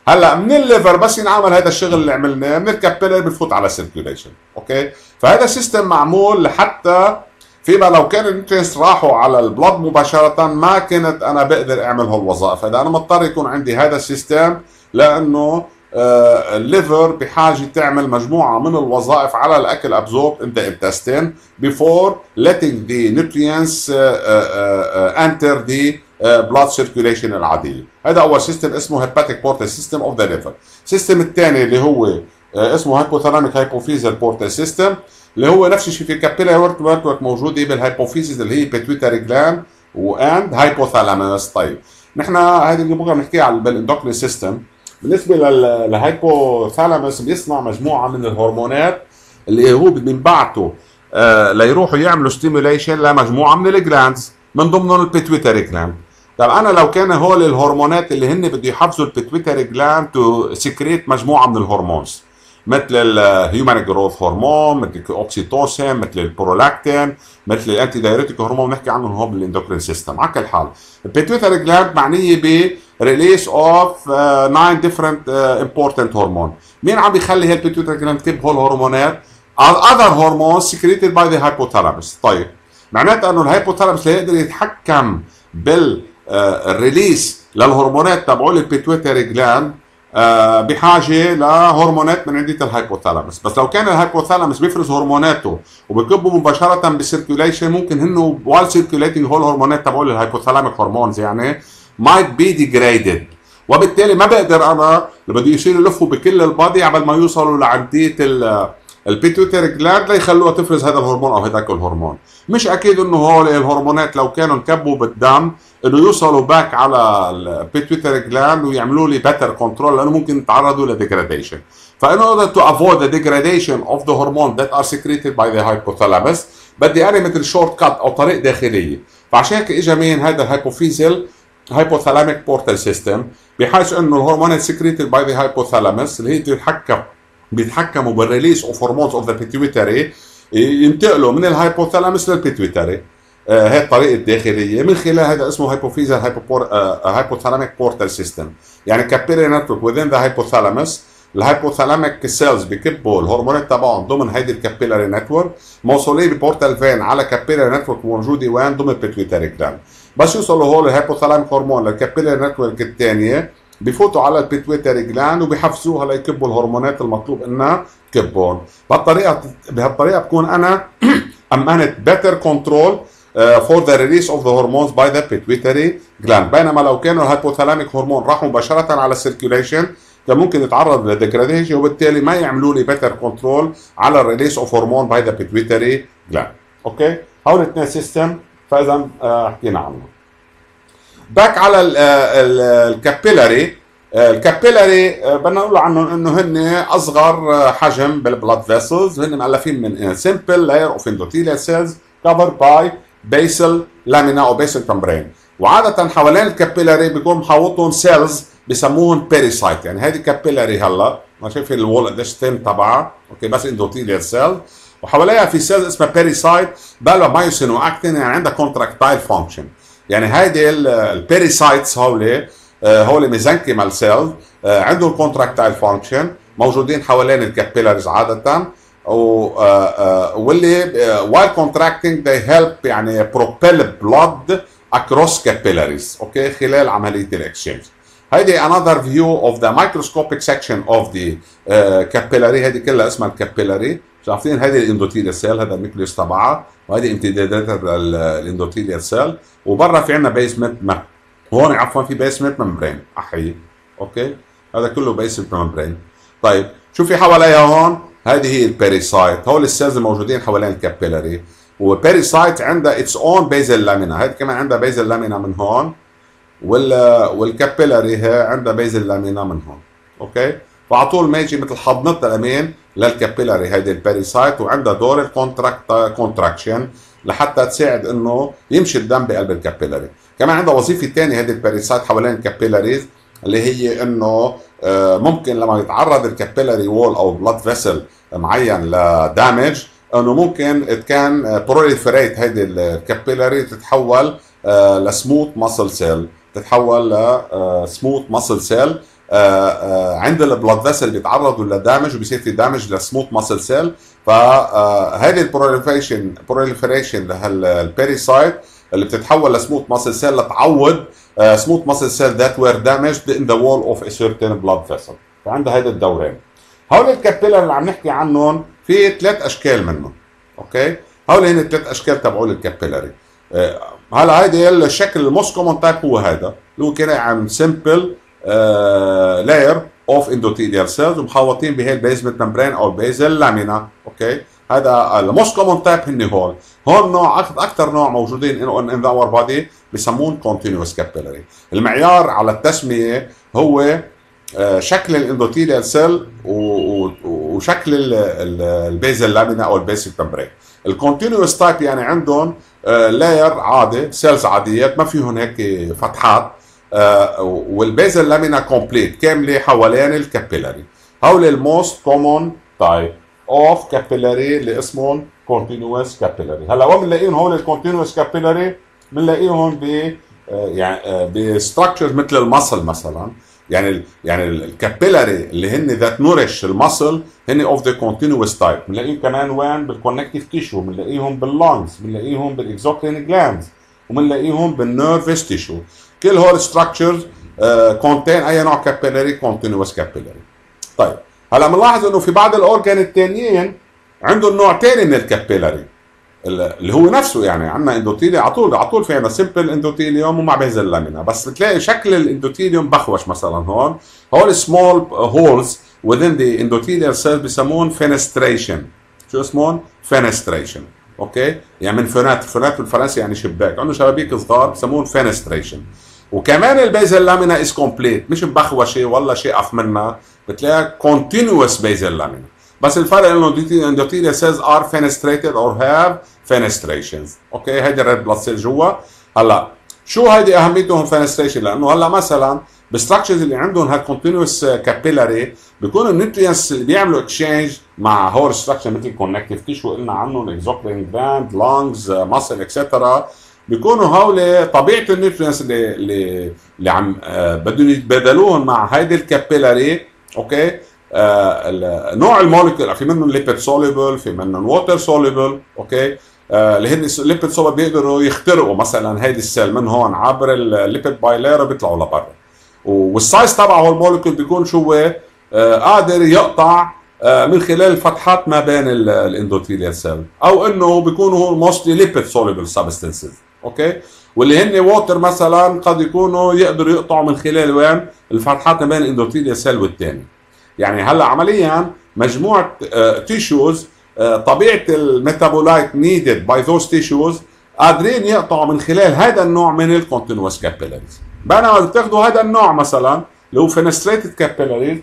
هلا من الليفر بس ينعمل هذا الشغل اللي عملناه، من الكابيلاري بتفوت على السيركيوليشن. اوكي، فهذا السيستم معمول لحتى فيما لو كان النيوترينز راحوا على البلد مباشره ما كنت انا بقدر اعمل هالوظائف. فاذا انا مضطر يكون عندي هذا السيستم، لانه آه الليفر بحاجه تعمل مجموعه من الوظائف على الاكل absorbed in the intestine before letting the nutrients uh, uh, uh, enter the uh, blood circulation العاديه. هذا اول سيستم اسمه hepatic portal system of the liver. السيستم الثاني اللي هو uh, اسمه hypothalamic hypophyseal portal system، اللي هو نفس الشيء في capillary network موجوده بالهايبوفيزيس اللي هي pituitary gland واند hypothalamus. طيب نحن هذه اللي بكره بنحكيها على بالاندوكرين سيستم. بالنسبه للهايبوثالاموس بيصنع مجموعه من الهرمونات اللي هو بينبعثوا آه ليروحوا يعملوا ستيموليشن لمجموعه من الجلاندز، من ضمنهم البيتويتري جلاند. طب انا لو كان هول الهرمونات اللي هن بده يحفزوا البيتويتري جلاند تو سكريت مجموعه من الهرمونز، مثل الهيومن جروث هرمون، مثل الاوكسيتوسين، مثل البرولاكتين، مثل الانتي دايوريتيك هرمون بنحكي عنهم هون بالاندوكرين سيستم. على كل حال البيتويتري جلاند معنيه ب release of uh, nine different uh, important hormone. مين عم بيخلي هالبيتويتري جلاند تكب هول الهرمونات؟ other hormones secreted by the hypothalamus. طيب معناتها انه الهايبوثالاموس ليقدر يتحكم بالريليس uh, للهرمونات تبعول البيتويتري جلاند uh, بحاجه لهرمونات من عندة الهايبوثالاموس. بس لو كان الهايبوثالاموس بيفرز هرموناته وبكبه مباشره بالسيركيوليشن، ممكن هنه while circulating هول الهرمونات تبعول الهايبوثالاميك هرمونز يعني might be degraded، وبالتالي ما بقدر انا اللي بده يصير يلفوا بكل البادي قبل ما يوصلوا لعنديه البيتويتري جلاند ليخلوها تفرز هذا الهرمون او هذاك الهرمون. مش اكيد انه هول الهرمونات لو كانوا انكبوا بالدم انه يوصلوا باك على البيتويتري جلاند ويعملوا لي better كنترول، لانه ممكن يتعرضوا لديجراديشن. فان order to avoid the degradation of the hormone that are secreted by the hypothalamus بدي انا مثل شورت كات او طريق داخليه. فعشان هيك اجى مين هذا الهايبوفيزيال hypothalamic portal system، بحيث انه الهرمونات secreted by the hypothalamus اللي هي بتتحكم بيتحكموا بالريليس اوف هرمونز اوف ذا بيتويتري ينتقلوا من الهايبوثالاموس للبيتويتري. آه هي الطريقه الداخليه من خلال هذا اسمه هايبوفيزال هايبوثالاميك بورتال سيستم. يعني كابيلاري نتورك within the hypothalamus، الهايبوثالاميك سيلز بكبوا الهرمونات تبعهم ضمن هيدي الكابيلاري نتورك، موصولين ببورتال فين على كابيلاري نتورك موجوده وين ضمن البيتويتري جلاند. بس يوصلوا هول الهايبوثالاميك هرمون للكابيلاري نتورك الثانيه، بفوتوا على البيتويتري جلاند وبيحفزوها ليكبوا الهرمونات المطلوب انها تكبهم. بهالطريقه بهالطريقه بكون انا امنت better control uh, for the release of the hormones by the pituitary gland. بينما لو كانوا الهايبوثالاميك هرمون راحوا مباشره على السيركيوليشن كان ممكن يتعرض لديجراديشن، وبالتالي ما يعملوا لي better control على الريليس اوف هرمون by the pituitary gland. اوكي، هول الاثنين سيستم فاذا حكينا عنهم. باك على الكابيلاري. الكابيلاري بدنا نقول عنهم انه هن اصغر حجم بالبلاد فيسلز، هن مؤلفين من simple layer of endothelial cells covered by basal lamina او basal membrane. وعاده حوالين الكابيلاري بيكون محوطهم سيلز بسموهم بيريسايت. يعني هذه كابيلاري هلا ما شايف الوول قديش ستيم تبعها، اوكي، بس endothelial سيل، وحواليها في سيلز اسمها بيريسايت بقى مايوسين واكتين، يعني عندها كونتراكتايل فانكشن. يعني هيدي البيريسايتس هولي هولي ميزنكيمال سيلز عندهم كونتراكتايل فانكشن، موجودين حوالين الكابيلاريز عاده، واللي while contracting they help يعني propel blood across capillaries، اوكي، خلال عمليه الاكسشينج. هيدي another view of the microscopic section of the uh, capillary. هيدي كلها اسمها الكابيلاري. شايفين هذه الاندوثيليال سيل، هذا النيوكليوس تبعها، وهذه امتدادات الاندوثيليال سيل، وبرا في عندنا بيسمنت م... هون عفوا في بيسمنت ممبرين احيي، اوكي، هذا كله بيسمنت ممبرين. طيب شو في حواليها هون؟ هذه هي البيريسايت، هول السيلز الموجودين حوالين الكابيلاري. وبيريسايت عندها اتس اون بيزل لامينا، هذه كمان عندها بيزل لامينا من هون، وال والكابيلاري هي عندها بيزل لامينا من هون، اوكي. فعلى طول ما يجي مثل حضنتها الامين للكابيلاري هيدي البيريسايت، وعندها دور الكونتراكت كونتراكشن لحتى تساعد انه يمشي الدم بقلب الكابيلاري. كمان عندها وظيفه ثانيه هيدي البيريسايت حوالين الكابيلاريز، اللي هي انه ممكن لما يتعرض الكابيلاري وول او بلاد فيسل معين لدامج، انه ممكن كان بروليفريت هيدي الكابيلاري تتحول لسموث ماسل سيل، تتحول لسموث ماسل سيل عند البلاد فيسل بيتعرضوا لدامج وبيصير في دامج للسموث ماسل سيل. فهذه البروليفريشن بروليفريشن لهالبيريسايت اللي بتتحول لسموث ماسل سيل لتعوض سموث ماسل سيل ذات وير دامجد ان ذا وول اوف ا سيرتين بلاد فيسل. فعندها هيدا الدورين. هول الكابيلر اللي عم نحكي عنهم في ثلاث اشكال منهم. اوكي؟ هول هن ثلاث اشكال تبعول الكابيلاري. هلا هيدي الشكل الموست كومون تايب هو هذا اللي هو كان عم سمبل لاير اوف اندوثيليال سيلز ومحوطين بهي البيزمنت ممبرين او البيزل لامينا. اوكي؟ هذا الموست كومون تايب هن هول. هون نوع اكثر نوع موجودين ان ان اور بادي بسمون كونتينوس كابيلاري. المعيار على التسميه هو شكل الاندوثيليال سيل وشكل البيزل لامينا او البيزمنت ممبرين. الكونتينوس تايب يعني عندهم لاير عادي سيلز عاديات ما فيهم هيك فتحات، والبيزل لامينا كومبليت كامله حوالين الكابيلاري. هول الموست كومون تايب اوف كابيلاري اللي اسمهم كونتينوس كابيلاري. هلا وين بنلاقيهم هول الكونتينوس كابيلاري؟ بنلاقيهم ب يعني بستراكشرز مثل المصل مثلا. يعني ال يعني الكابيلاري اللي هن ذات نورش المصل هن اوف ذا كونتينوس تايب. بنلاقيهم كمان وين؟ بالكونكتيف تيشو، بنلاقيهم باللانجز، بنلاقيهم بالاكزوكرين جلاندز، وبنلاقيهم بالنيرفس تيشو. كل هول ستراكشرز كونتين اي نوع كابيلاري كونتينوس كابيلاري. طيب هلا بنلاحظ انه في بعض الاورجان الثانيين عندهم نوع ثاني من الكابيلاري اللي هو نفسه. يعني عندنا اندوثيليوم على طول على طول في عندنا سمبل اندوثيليوم ومع بيزل لامينا، بس بتلاقي شكل الاندوثيليوم بخوش مثلا. هون هول سمول هولز within the endothelial cells بيسمون فينستريشن. شو اسمهم؟ فينستريشن. اوكي؟ يعني من فنات، فنات بالفرنسي يعني شباك، عنده شبابيك صغار بسمون فينستريشن. وكمان البيزل لامينا از كومبليت، مش مبخوشه ولا شيء اف منها، بتلاقيها كونتينوس بيزل لامينا. بس الفرق انه endothelial cells are fenestrated or have fenestrations. اوكي؟ هيدي الريد بلاد سيل جوا. هلا شو هيدي اهميتهم فينستريشن؟ لانه هلا مثلا بالستراكشرز اللي عندهم هالكونتينوس كابيلاري بيكونوا النيوترينس اللي بيعملوا اكسشينج مع هول ستراكشر مثل الكونكتيف تيشو قلنا عنهم الاكزوكرين جلاند، لانجز، ماسل اكسترا. بيكونوا هول طبيعه النيوترينس اللي اللي, اللي عم بدهم يتبادلوهم مع هيدي الكابيلاري. اوكي؟ آه نوع الموليكول في منهم ليبيد سوليبل، في منهم ووتر سوليبل. اوكي؟ آه اللي هن الليبيد سوليبل بيقدروا يخترقوا مثلا هيدي السيل من هون عبر الليبيد بايلير بيطلعوا لبرا. والسايز تبعه الموليكول بيكون شو هو؟ آه قادر يقطع آه من خلال الفتحات ما بين الاندوثيليال سيل، او انه بيكونوا موستلي ليبيد سوليبل سبستانسز. اوكي؟ واللي هن ووتر مثلا قد يكونوا يقدروا يقطعوا من خلال وين؟ الفتحات ما بين الاندوثيليال سيل والثاني. يعني هلا عمليا مجموعه تيشوز طبيعه الميتابولايت نيدد باي ذوز تيشوز قادرين يقطعوا من خلال هذا النوع من الكونتينوس كابيلاريز. بينما بتاخذوا هذا النوع مثلا اللي هو فينستريتد كابيلاريز،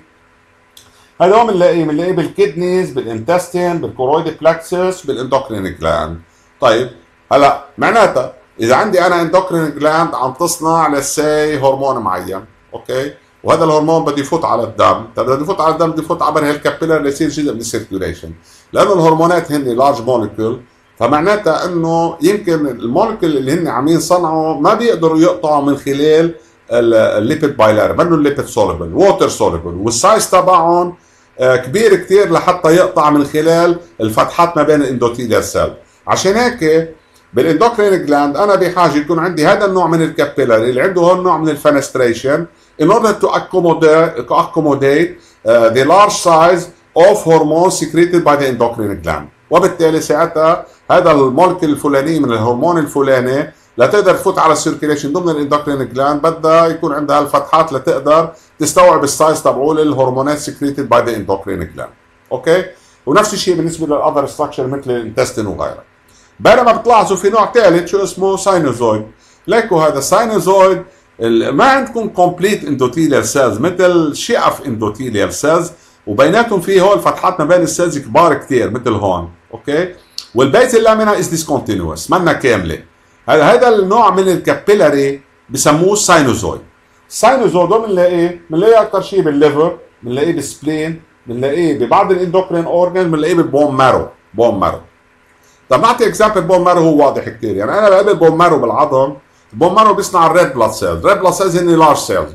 هذا هو بنلاقيه بنلاقيه بالكدنيز، بالانتستين، بالكورويد بلاكسس، بالاندوكرين جلاند. طيب هلا معناتها اذا عندي انا اندوكرين جلاند عم تصنع لسي هرمون معين. اوكي؟ وهذا الهرمون بده يفوت على الدم، طيب بده يفوت على الدم بده يفوت عبر هالكابيلر ليصير جزء من السيركيوليشن. لانه الهرمونات هن لارج موليكول، فمعناتها انه يمكن الموليكول اللي هن عم يصنعوا ما بيقدروا يقطعوا من خلال الليبيد بايلر، منه الليبيد سوليبل، ووتر سوليبل، والسايز تبعهم كبير كثير لحتى يقطع من خلال الفتحات ما بين الاندوثيليال سيل. عشان هيك بالاندوكرين جلاند انا بحاجه يكون عندي هذا النوع من الكابيلاري اللي عنده هون نوع من الفنستريشن in order to accommodate, to accommodate uh, the large size of hormones secreted by the endocrine gland. وبالتالي ساعتها هذا المولكيول الفلاني من الهرمون الفلاني لتقدر تفوت على السيركيليشن ضمن الاندوكرين جلاند بدها يكون عندها الفتحات لتقدر تستوعب السايز تبعول الهرمونات secreted by the endocrine gland. اوكي؟ ونفس الشيء بالنسبه للاذر ستراكشر مثل الانتستين وغيرها. بينما بتلاحظوا في نوع ثالث شو اسمه ساينوزويد. ليكوا هذا الساينوزويد ما عندكم كومبليت اندوثيليال سيلز مثل شقف اندوثيليال سيلز، وبيناتهم في هول فتحات ما بين السيلز كبار كثير مثل هون. اوكي؟ والبيزل لامينا از ديسكونتينوس منا كامله. هذا النوع من الكابيلاري بسموه ساينوزويد. الساينوزويد بنلاقيه بنلاقيه اكثر شيء بالليفر، بنلاقيه بالسبلين، بنلاقيه ببعض الاندوكرين اورجن، بنلاقيه بالبون مارو. بون مارو. طب نعطي اكزامبل بون مارو هو واضح كثير. يعني انا بقابل بون مارو بالعظم، البون مارو بيصنع الريد بلاد سيلز، الريد بلاد سيلز هن لارج سيلز.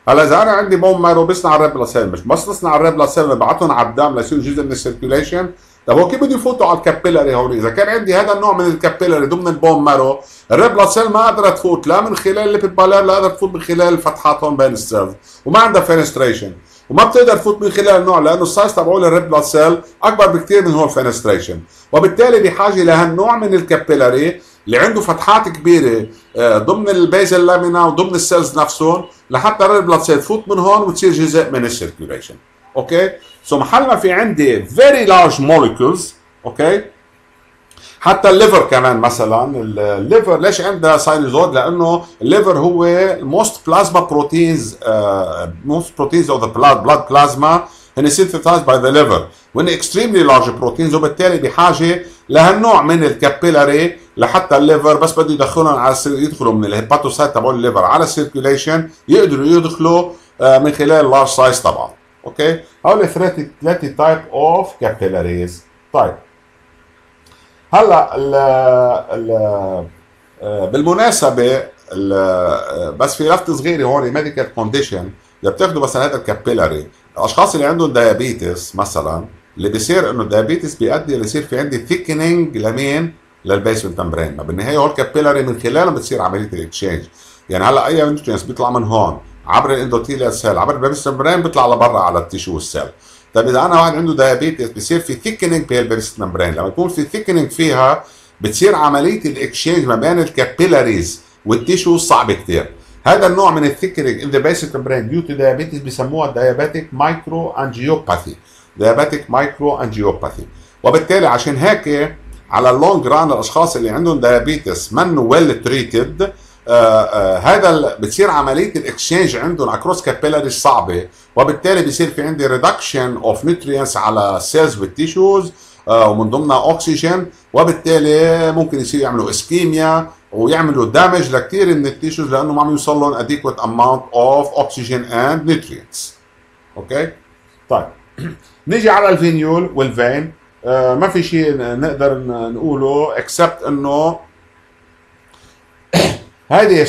هلا اذا انا عندي بون مارو بيصنع الريد بلاد سيل، مش بس تصنع الريد بلاد سيل ببعثهم على الدم ليصيروا جزء من السيركيوليشن. طب هو كيف بده يفوتوا على الكابيلاري هون؟ اذا كان عندي هذا النوع من الكابيلاري ضمن البون مارو، الريد بلاد سيل ما قدرت تفوت لا من خلال الليبيد بالير، لا قدرت تفوت من خلال الفتحات هون بين السيلز، وما عندها فينستريشن، وما بتقدر تفوت من خلال النوع لانه السايز تبعول الريد بلاد سيل اكبر بكثير من هو الفينستريشن، وبالتالي بحاجه لهالنوع من الكابيلاري اللي عنده فتحات كبيره ضمن البيزل لامينا وضمن السيلز نفسهم لحتى الريد بلاد سيل تفوت من هون وتصير جزء من السيركيوليشن. اوكي؟ سو محل ما في عندي فيري لارج موليكولز، اوكي؟ حتى الليفر كمان مثلا، الليفر ليش عندها ساينوزويد؟ لانه الليفر هو most plasma proteins uh, most proteins of the blood blood plasma هن synthesized by the liver وهن extremely large proteins، وبالتالي بحاجه لهالنوع من الكابيلاري لحتى الليفر بس بده يدخلهم على يدخلوا من الهيباتوسايت تبع الليفر على السيركيوليشن يقدروا يدخلوا uh, من خلال اللارج سايز طبعا. اوكي؟ هول ثلاثه ثلاثه تايب اوف كابيلاريز. طيب هلا ال ال بالمناسبه ال بس في لفت صغيره هون ميديكال كونديشن اذا بتاخذوا مثلا هذا الكابيلاري، الاشخاص اللي عندهم دايابيتس مثلا اللي بيصير انه الدايابيتس بيؤدي ليصير في عندي ثيكنينج لمين؟ للبيسمنت ممبرين، ما بالنهايه هو الكابيلاري من خلالهم بتصير عمليه الاكشينج. يعني هلا اي نيوترينس بيطلع من هون عبر الاندوثيليال سيل عبر البيسمنت ممبرين بيطلع لبرا على التيشو والسيل. طيب اذا انا واحد عنده دايابيتس بصير في ثيكنينج بهالبيرست ممبرين، لما يكون في ثيكنينج فيها بتصير عمليه الاكشينج ما بين الكابيلاريز والتيشو صعبه كثير. هذا النوع من الثيكنينج ان ذا بيسك ممبرين ديو تو دايابيتس بسموها دايابيتيك مايكرو انجيوباثي، دايابيتيك مايكرو انجيوباثي. وبالتالي عشان هيك على اللونج ران الاشخاص اللي عندهم دايابيتس منه ويل تريتد آه آه هذا بتصير عمليه الاكسشينج عندهم اكروس كابيلاري صعبه، وبالتالي بصير في عندي ريدكشن اوف نيوترينتس على السيلز والتيشوز آه ومن ضمنها اكسجين، وبالتالي ممكن يصير يعملوا اسكيميا ويعملوا دامج لكثير من التيشوز لانه ما عم يوصل لهم اديكوت اماونت اوف اوكسجين اند نيوترينتس. اوكي؟ طيب نيجي على الفينيول والفين. آه ما في شيء نقدر نقوله اكسبت انه هذه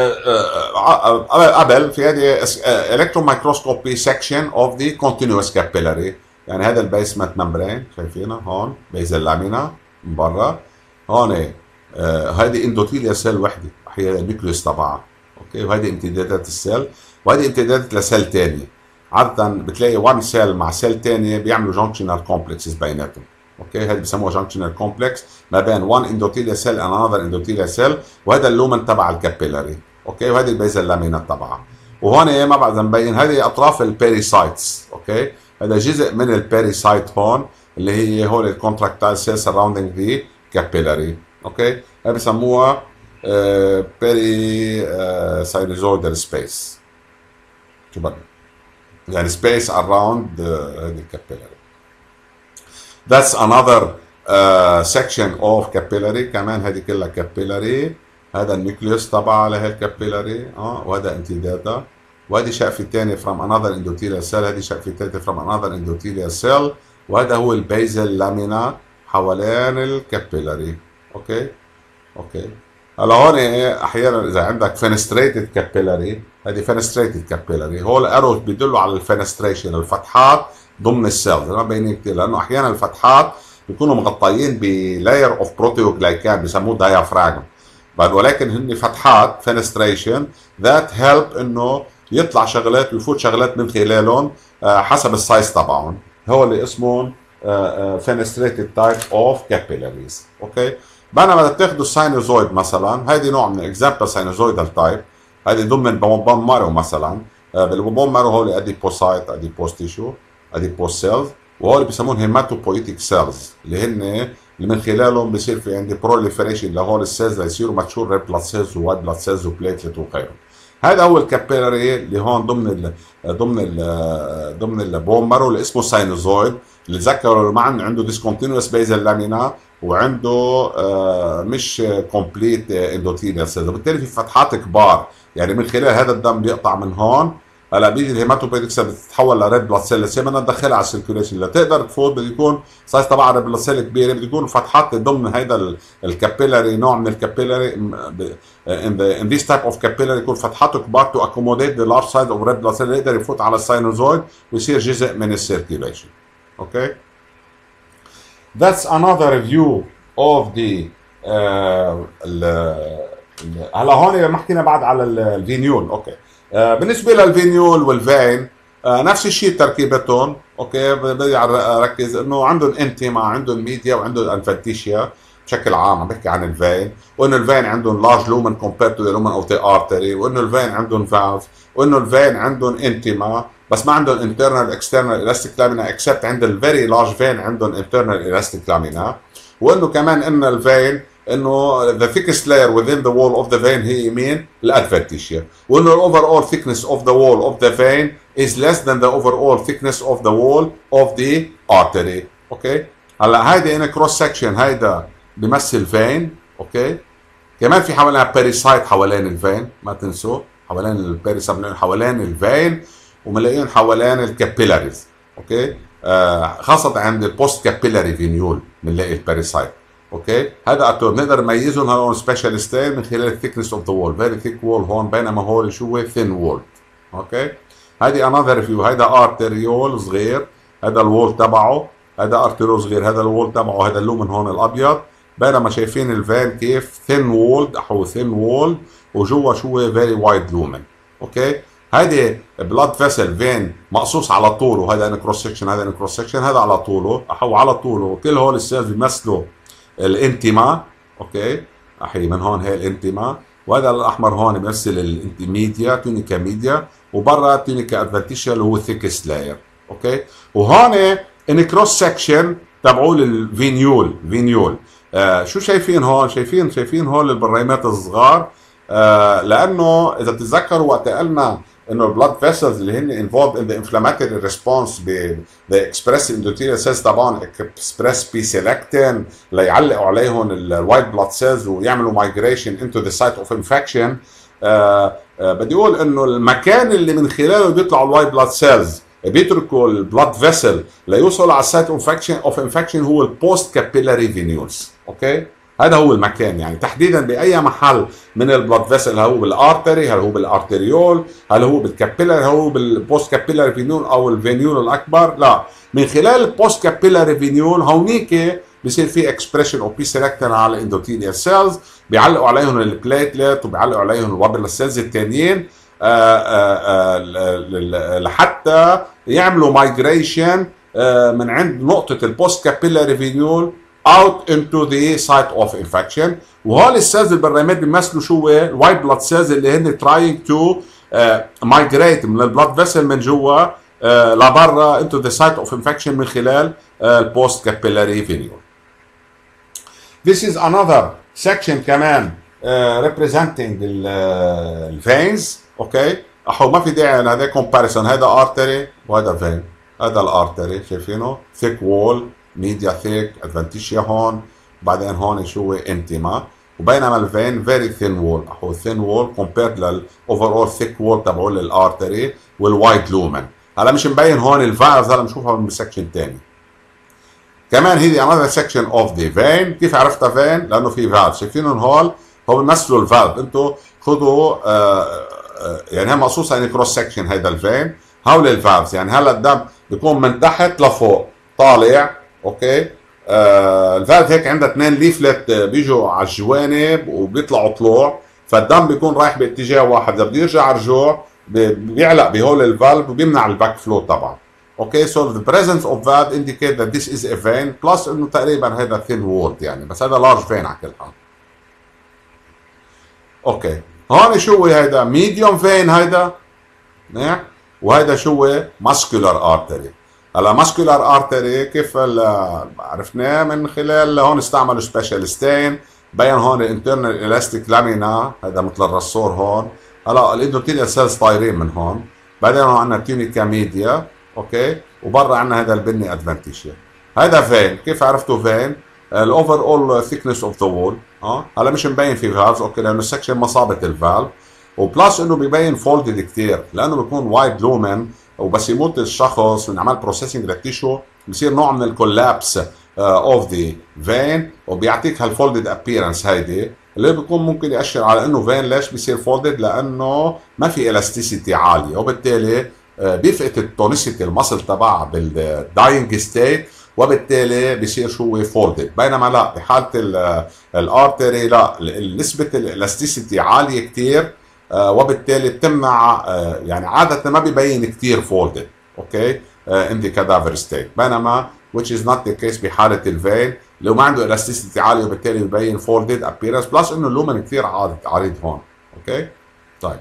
قبل في هذه الكترون مايكروسكوبي سكشن اوف ذا كونتينوس كابيلاري، يعني هذا البيسمنت ممبرين شايفينها هون بيزل لامينا من برا، هون آه هذه اندوثيليا سيل وحده هي النيوكليوس تبعها، اوكي؟ وهذه امتدادات السيل وهذه امتدادات لسيل ثانيه. عاده بتلاقي وان سيل مع سيل ثانيه بيعملوا جانكشنال كومبلكسز بيناتهم، اوكي؟ هذا بسموها جانكشنال كومبلكس ما بين وان اندوثيليا سيل اند انذر اندوثيليا سيل، وهذا اللومن تبع الكابيلاري، اوكي؟ وهذه البيزل لامينا تبعها. وهون ما بعد مبين هذه اطراف البيريسايتس، اوكي؟ هذا جزء من البيريسايت هون اللي هي هول الكونتراكتايل سيل سراوندينج ذا كابيلاري، اوكي؟ هذه بسموها بيري ساينوزويدال سبيس، شو بقى؟ يعني سبيس اراوند هذه الكابيلاري. That's another uh, section of capillary. كمان هذه كلها capillary. هذا النيوكليوس تبعها لهالكابيلاري اه وهذا امتدادها، وهذه شقفه ثانيه from another endothelial cell، هذه شقفه ثالثه from another endothelial cell، وهذا هو البيزل لامينا حوالين الكابيلاري. اوكي؟ اوكي. هلا هون احيانا اذا عندك فينستريتد كابيلاري، هذه فينستريتد كابيلاري، هول الاروز بيدلوا على الفينستريشن، الفتحات ضمن السيلز، ما بينين كثير لانه احيانا الفتحات بيكونوا مغطيين بلاير اوف بروتيوجلايكان بسموه دايافراغم، ولكن هن فتحات فينستريشن ذات هيلب انه يطلع شغلات ويفوت شغلات من خلالهم حسب السايز تبعهم، هو اللي اسمهم فينستريتد تايب اوف كابيلاريز. اوكي؟ بينما بدك تاخذوا الساينوزويد مثلا، هذه نوع من اكزامبل ساينوزويدال تايب، هذه ضمن البون مارو مثلا، بالبون مارو هول اديبوسايت اديبوس تيشو اديبوس سيلز، وهول بيسموهم هيماتوبويتيك سيلز اللي هن اللي من خلالهم بصير في عندي بروليفريشن لهول السيلز ليصيروا ماتشور ريد بلاد سيلز ووايت بلاد سيلز وبليتلت وغيرهم. هذا هو الكابيلاري اللي هون ضمن ال ضمن ال ضمن البون مارو اللي اسمه ساينوزويد، اللي تذكروا معا عنده ديسكونتينوس بيزل لامينا وعنده آه مش كومبليت اندوثيليال سيلز، وبالتالي في فتحات كبار، يعني من خلال هذا الدم بيقطع من هون هلا بيجي الهيماتوبيتيك سيل بتتحول لريد بلاد سيل، لسه بدنا ندخلها على السيركيوليشن لتقدر تفوت بده يكون سايز تبعها ريد بلاد سيل كبيره، بده يكون فتحات ضمن هيدا الكابيلاري، نوع من الكابيلاري in the in this type of capillary يكون فتحاته كبار to accommodate the large size of red blood cell، يقدر يفوت على الساينوزويد ويصير جزء من السيركيوليشن. اوكي. That's another view of the uh, هلا هون ما حكينا بعد على الفينيول. اوكي. آه بالنسبه للفينيول والفين آه نفس الشيء تركيبتهم. اوكي. بدي اركز انه عندهم انتيما، عندهم ميديا، وعندهم انفنتيشيا بشكل عام. عم بحكي عن الفين، وانه الفين عندهم لارج لومن كومبيرد تو ذا لومن اوف ذا ارتري، وانه الفين عندهم فالف، وانه الفين عندهم انتيما بس ما عندهم انترنال اكسترنال الاستيك لامينا اكسبت عند الفيري لارج فين عندهم انترنال الاستيك لامينا. وانه كمان ان الفين انه the thickest layer within the wall of the vein هي مين؟ الادفنتيشيا، وانه the overall thickness of the wall of the vein is less than the overall thickness of the wall of the artery. اوكي. هلا هيدي ان كروس سكشن، هيدا بيمثل فين. اوكي. كمان في حواليها بيريسايت حوالين الفين، ما تنسوا حوالين البيريسايت حوالين الفين، وملاقيين حوالين الكابيلاريز. اوكي. آه خاصة عند البوست كابيلاري فينيول بنلاقي البيريسايت. اوكي. هذا اتور نقدر نميزهم هون سبيشالستين من خلال الثيكنس اوف ذا وول، فيري ثيك وول هون، بينما هون شو هو ثين وول. اوكي. هذه انذر فيو، هيدا ارتريول صغير، هذا الوول تبعه، هذا ارتريول صغير، هذا الوول تبعه، هذا اللومن هون الابيض، بينما شايفين الفين كيف ثين وول، او ثين وول، وجوا شو هو فيري وايد لومن. اوكي. هيدي بلاد فيسل فين مقصوص على طوله، هذا ان كروس سكشن، هذا ان كروس سكشن، هذا على طوله، او على طوله، كل هول السيلز بيمثلوا الانتيما. اوكي. احي من هون هي الانتيما، وهذا الاحمر هون بيمثل الانتيميديا، تونيكا ميديا، وبرا تونيكا ادفنتيشيا اللي هو ثيكست لاير. اوكي. وهون ان كروس سكشن تبعوا الفينيول، فينيول. آه شو شايفين هون؟ شايفين شايفين هون البريمات الصغار، آه لانه اذا بتتذكروا وقت قلنا انه البلاد فيسلز اللي هن involved in the inflammatory response ب the express endothelial cells طبعا express بي سيلكتين ليعلقوا عليهم الوايت بلاد سيلز ويعملوا migration into the site of infection. آه آه بدي اقول انه المكان اللي من خلاله بيطلعوا الوايت بلاد سيلز بيتركوا البلاد فيسل ليوصلوا على السايت اوف انفكشن اوف انفكشن هو البوست كابيلاري فينيولز. اوكي. هذا هو المكان، يعني تحديدا باي محل من البلاد فيسل، هل هو بالارتري، هل هو بالارتريول، هل هو بالكابيلاري، هل هو بالبوست كابيلاري فينيول او الفينيول الاكبر. لا، من خلال البوست كابيلاري فينيول هونيك بصير في اكسبريشن اوف بي سيلكتين على الاندوثيليال سيلز، بيعلقوا عليهم البليتلت وبيعلقوا عليهم الوابل سيلز الثانيين لحتى يعملوا مايجريشن من عند نقطه البوست كابيلاري فينيول out into the site of infection. وهول السيلز البرامات بيمثلوا شو هو الوايت بلاد سيلز اللي هن trying to uh, migrate من البلاد فيسل من جوا uh, لبرا into the site of infection من خلال البوست uh, capillary venules. This is another section كمان uh, representing الفينز. اوكي. احو ما في داعي لهذا comparison، هذا artery وهذا vein، هذا الارتري شايفينه thick wall، ميديا ثيك، ادفنتيشيا هون، بعدين هون شو هو انتيما، وبينما الفين فيري ثين وول، او ثين وول كومبيرد للاوفر اول ثيك وول تبعوا الارتري والوايد لومن. هلا مش مبين هون الفالفز، هلا بنشوفها من سكشن ثاني. كمان هيدي انذر سكشن اوف ذا فين. كيف عرفتها فين؟ لانه في فالف، شايفينهم هول هو بيمثلوا الفالف. انتم خذوا آه آه يعني هي مقصوصه يعني كروس سكشن هيدا الفين، هول الفالفز، يعني هلا الدم بيكون من تحت لفوق طالع. اوكي. آه الفالف هيك عندها اثنين ليفلت بيجوا على الجوانب وبيطلعوا طلوع، فالدم بيكون رايح باتجاه واحد، اذا بده يرجع رجوع بيعلق بهول الفالف وبيمنع الباك فلو طبعا. اوكي. سو ذا بريزنس اوف valve indicate that this is a vein plus انه تقريبا هذا ثين وولد يعني، بس هذا لارج فين على كل حال. اوكي. هون شو هو هيدا؟ ميديوم فين هيدا، وهيدا شو هو؟ ماسكولار ارتري. هلا ماسكولار ارتري كيف عرفناه؟ من خلال هون استعملوا سبيشالستين، بين هون الانترنال الاستيك لامينا، هذا مثل الرسور هون. هلا الاندوثيليال سيلز طايرين من هون، بعدين هون عندنا تونيكا ميديا. اوكي. وبرا عندنا هذا البني ادفنتيشيا. هذا فين. كيف عرفتوا فين؟ الاوفر اول ثيكنس اوف ذا وول. اه هلا مش مبين في فالف. اوكي. لانه السكشن ما صابت الفالف. وبلس انه بيبين فولدد كتير لانه بيكون وايد لومن، وبس يموت الشخص ونعمل بروسيسنج للتيشو بصير نوع من الكولابس اوف ذا فين، وبيعطيك هالفولدد ابييرنس هيدي اللي بيكون ممكن يأشر على انه فين ليش بيصير فولدد، لانه ما في الاستيسيتي عاليه، وبالتالي بيفقد التونيسيتي المصل تبعها بالداينج ستيت، وبالتالي بيصير شو فولدد. بينما لا بحاله الارتري لا نسبه الالاستيسيتي عاليه كثير، وبالتالي بتمنع يعني عاده ما بيبين كثير فولدد اوكي ان ذا كادافر ستيت، بينما which is not the case بحاله الفين لو ما عنده elasticity عاليه وبالتالي ببين folded appearance، بلس انه اللومن كثير عريض عريض هون اوكي. طيب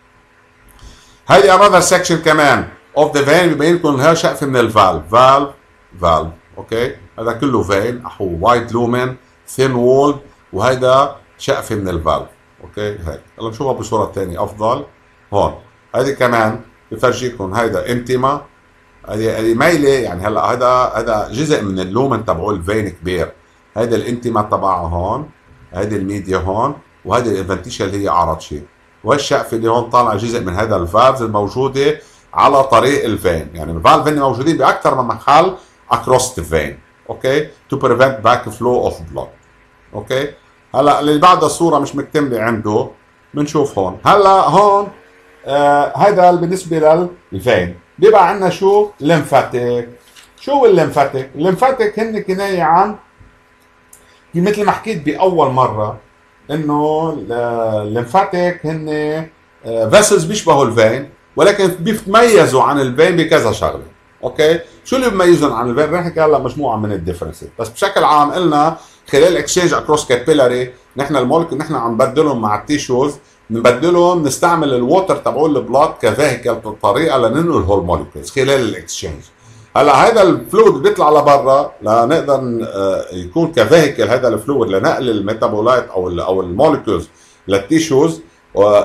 هيدي another section كمان of the vein ببين لكم هي شقفه من الفالف، فالف فالف اوكي، هذا كله فين احو وايد لومن ثين وول، وهيدا شقفه من الفالف اوكي. هيك يلا نشوفها بصوره ثانيه افضل. هون هيدي كمان بفرجيكم هيدا انتما، هذه هذه ميله يعني هلا هذا هذا جزء من اللومن تبعه الفين كبير، هذا الانتما تبعه هون، هذه الميديا هون، وهذه الانفنتيشن اللي هي اعرض شيء، والشقفه اللي هون طالعه جزء من هذا الفالفز الموجوده على طريق الفين، يعني الفالف هن موجودين باكثر من محل اكروس ذا فين اوكي تو بريفنت باك فلو اوف بلود اوكي. هلا اللي بعد الصوره مش مكتمله عنده بنشوف هون. هلا هون آه هذا بالنسبه للفين بيبقى عندنا شو ليمفاتيك. شو الليمفاتيك؟ الليمفاتيك هن كنايه عن مثل ما حكيت باول مره انه الليمفاتيك هن فيسلز بيشبهوا الفين، ولكن بيتميزوا عن الفين بكذا شغله اوكي. شو اللي بيميزهم عن الفين؟ رح نحكي هلا مجموعه من الديفرنسز، بس بشكل عام قلنا خلال اكسشينج اكروس كابيلاري نحن المولكيول نحن عم نبدلهم مع التيشوز، بنبدلهم نستعمل الووتر تبعول البلاد كفيهيكل طريقه لننقل هول المولكيولز خلال الاكسشينج. هلا هذا الفلويد بيطلع لبرا لنقدر يكون كفيهيكل هذا الفلويد لنقل الميتابولايت او او المولكيولز للتيشوز، و